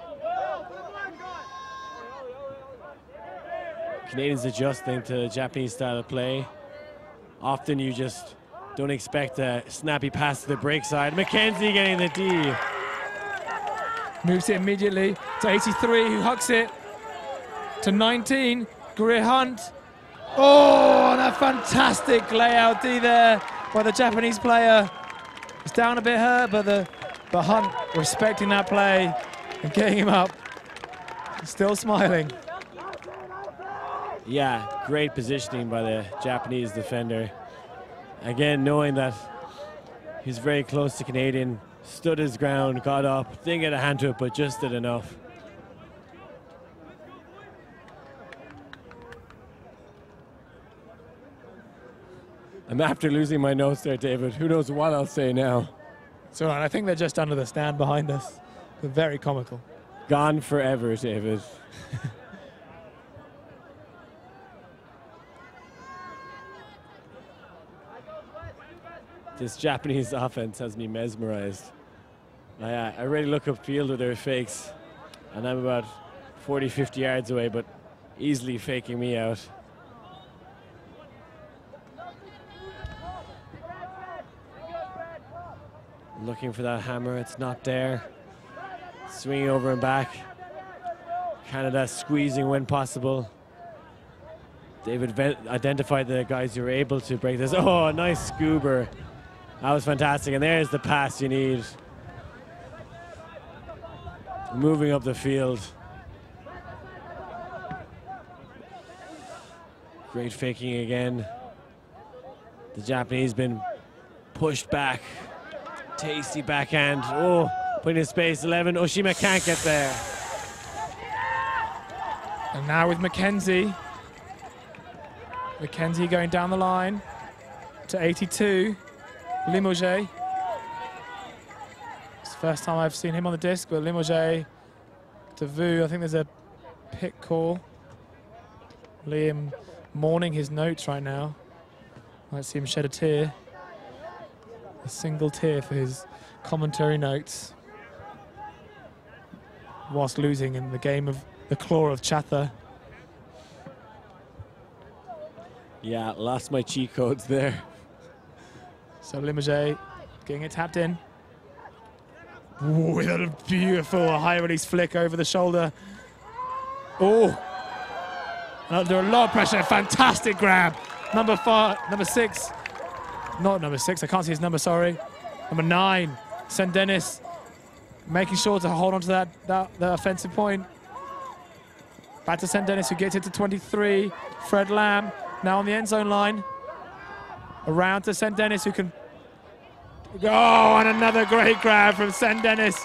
S1: Canadians adjusting to the Japanese style of play. Often you just don't expect a snappy pass to the break side. McKenzie getting the D.
S2: Moves it immediately to eighty-three, who hucks it to nineteen. Greer Hunt. Oh, and a fantastic layout D there by the Japanese player. He's down a bit hurt, but the but Hunt respecting that play and getting him up. He's still smiling.
S1: Yeah, great positioning by the Japanese defender. Again, knowing that he's very close to Canadian, stood his ground, got up, didn't get a hand to it, but just did enough. I'm after losing my notes there, David. Who knows what I'll say now.
S2: It's all right. I think they're just under the stand behind us. They're very comical.
S1: Gone forever, David. This Japanese offense has me mesmerized. I, uh, I really look upfield with their fakes, and I'm about forty, fifty yards away, but easily faking me out. Looking for that hammer, it's not there. Swinging over and back. Canada squeezing when possible. David identified the guys who were able to break this. Oh, nice scuba. That was fantastic, and there's the pass you need. Moving up the field. Great faking again. The Japanese been pushed back. Tasty backhand. Oh, putting in space. eleven. Oshima can't get there.
S2: And now with McKenzie. McKenzie going down the line to eighty-two. Limoges. It's the first time I've seen him on the disc, but Limoges to Vu. I think there's a pick call. Liam mourning his notes right now. Might see him shed a tear. A single tear for his commentary notes. Whilst losing in the game of the Claw of Chatha.
S1: Yeah, lost my cheat codes there.
S2: So Limoges getting it tapped in. Ooh, with a beautiful high release flick over the shoulder. Oh, under a lot of pressure, fantastic grab. Number five, number six, not number six, I can't see his number, sorry. Number nine, Saint Denis, making sure to hold on to that, that, that offensive point. Back to Saint Denis, who gets it to twenty-three. Fred Lamb, now on the end zone line. Around to Saint Denis, who can go, oh, and another great grab from Saint Denis.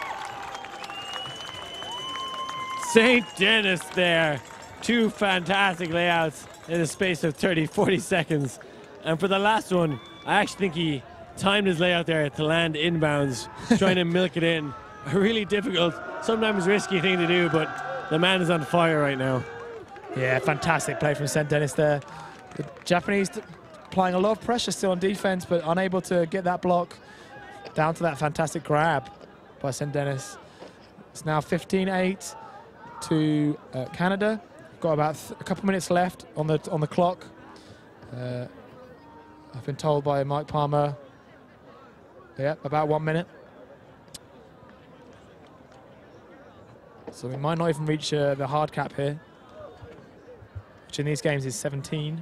S1: Saint Denis there. Two fantastic layouts in the space of thirty, forty seconds. And for the last one, I actually think he timed his layout there to land inbounds, trying to milk it in. A really difficult, sometimes risky thing to do, but the man is on fire right now.
S2: Yeah, fantastic play from Saint Denis there. The Japanese applying a lot of pressure still on defense, but unable to get that block down to that fantastic grab by Saint Denis. It's now fifteen eight to uh, Canada. Got about th a couple minutes left on the on the clock. Uh, I've been told by Mike Palmer, yeah, about one minute. So we might not even reach uh, the hard cap here, which in these games is seventeen.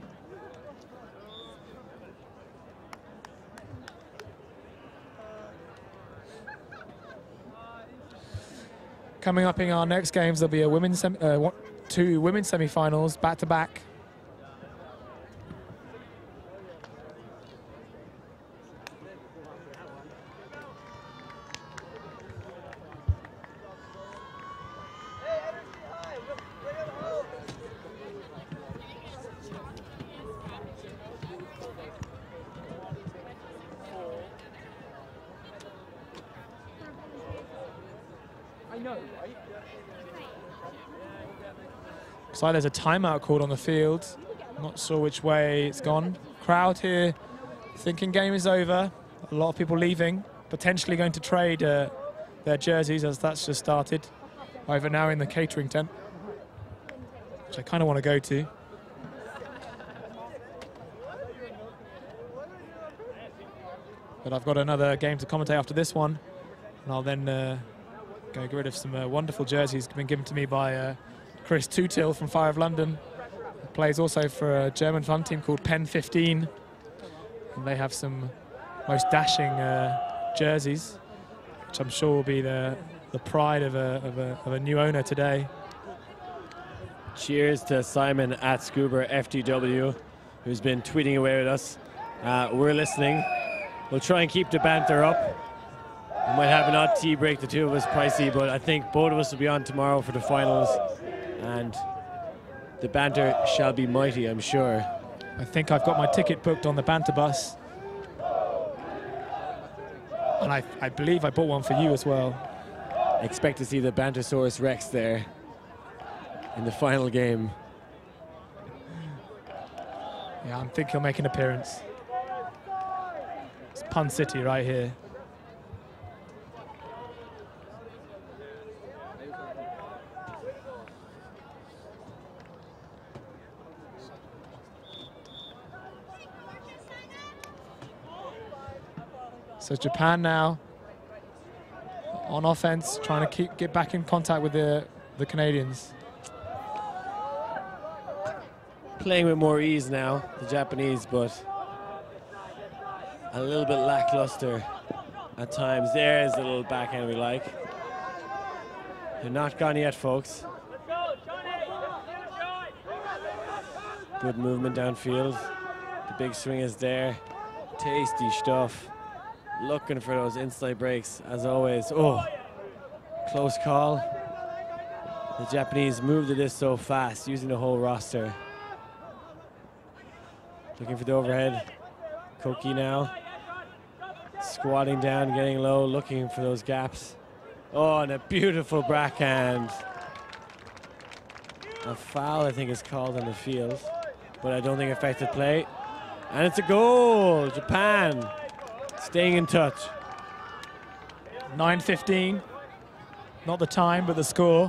S2: Coming up in our next games, there'll be a women's sem uh, one, two women's semi-finals back to back. Looks like there's a timeout called on the field. Not sure which way it's gone. Crowd here thinking game is over. A lot of people leaving, potentially going to trade uh, their jerseys, as that's just started over now in the catering tent, which I kind of want to go to. But I've got another game to commentate after this one, and I'll then uh, go get rid of some uh, wonderful jerseys been given to me by uh, Chris Tutil from Fire of London. He plays also for a German fun team called Pen fifteen, and they have some most dashing uh, jerseys, which I'm sure will be the, the pride of a, of, a, of a new owner today.
S1: Cheers to Simon at Scuba F T W, who's been tweeting away with us. Uh, we're listening. We'll try and keep the banter up. We might have an odd tea break, the two of us, pricey, but I think both of us will be on tomorrow for the finals, and the banter shall be mighty, I'm sure.
S2: I think I've got my ticket booked on the banter bus. And I, I believe I bought one for you as well.
S1: Expect to see the Bantersaurus Rex there in the final game.
S2: Yeah, I think he'll make an appearance. It's Pun City right here. So Japan now on offense, trying to keep get back in contact with the the Canadians.
S1: Playing with more ease now, the Japanese, but a little bit lackluster at times. There's a little backhand we like. They're not gone yet, folks. Good movement downfield. The big swing is there. Tasty stuff. Looking for those inside breaks, as always. Oh, close call. The Japanese moved to this so fast, using the whole roster. Looking for the overhead. Koki now. Squatting down, getting low, looking for those gaps. Oh, and a beautiful backhand. A foul, I think, is called on the field, but I don't think affected play. And it's a goal, Japan. Staying in touch.
S2: nine fifteen. Not the time, but the score.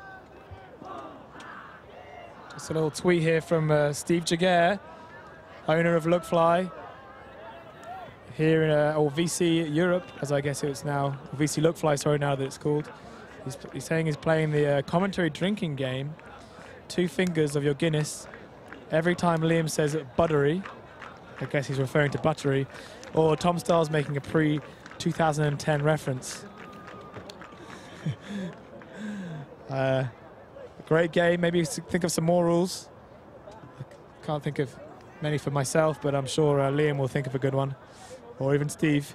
S2: Just a little tweet here from uh, Steve Jaguar, owner of Lookfly. Here in uh, or V C Europe, as I guess it's now, V C Lookfly, sorry, now that it's called. He's, he's saying he's playing the uh, commentary drinking game. Two fingers of your Guinness. Every time Liam says buttery, I guess he's referring to buttery, or Tom Starr's making a pre two thousand ten reference. uh, great game. Maybe think of some more rules. I can't think of many for myself, but I'm sure uh, Liam will think of a good one, or even Steve.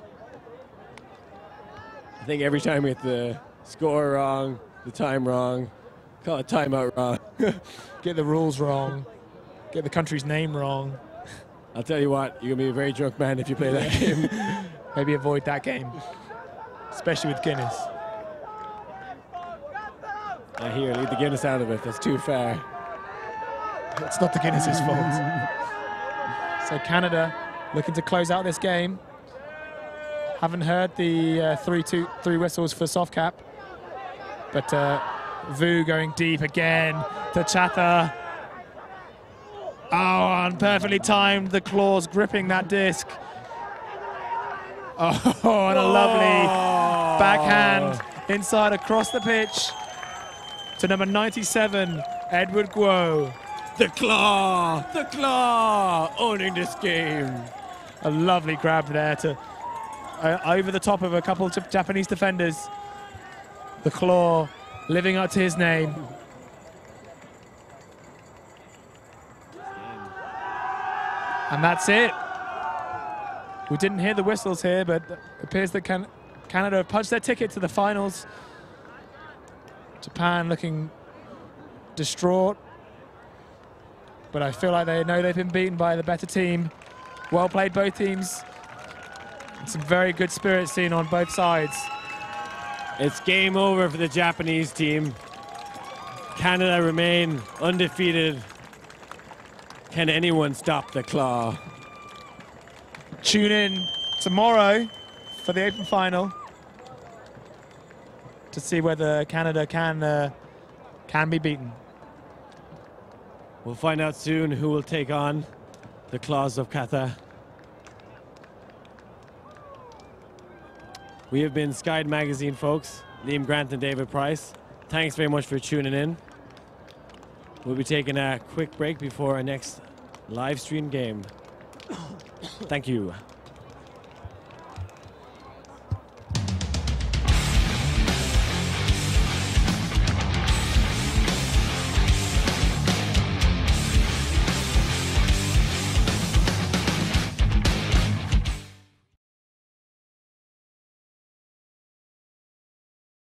S1: I think every time we get the score wrong, the time wrong, call it timeout wrong.
S2: Get the rules wrong, get the country's name wrong.
S1: I'll tell you what, you're going to be a very drunk man if you play that game.
S2: Maybe avoid that game, especially with Guinness.
S1: I hear, leave the Guinness out of it. That's too far.
S2: It's not the Guinness's fault. So Canada looking to close out this game. Haven't heard the uh, three, two, three whistles for soft cap, but uh, Vu going deep again to Chatha. Oh, and perfectly timed, the claws gripping that disc. Oh, and a lovely backhand inside across the pitch to number ninety-seven, Edward Guo.
S1: The claw, the claw, owning this game.
S2: A lovely grab there to uh, over the top of a couple of Japanese defenders. The claw living up to his name. And that's it. We didn't hear the whistles here, but it appears that can Canada have punched their ticket to the finals. Japan looking distraught, but I feel like they know they've been beaten by the better team. Well played, both teams. And some very good spirit seen on both sides.
S1: It's game over for the Japanese team. Canada remain undefeated. Can anyone stop the claw?
S2: Tune in tomorrow for the Open Final. to see whether Canada can uh, can be beaten.
S1: We'll find out soon who will take on the Claws of Catha. We have been Skyd Magazine, folks. Liam Grant and David Price. Thanks very much for tuning in. We'll be taking a quick break before our next live stream game. Thank you.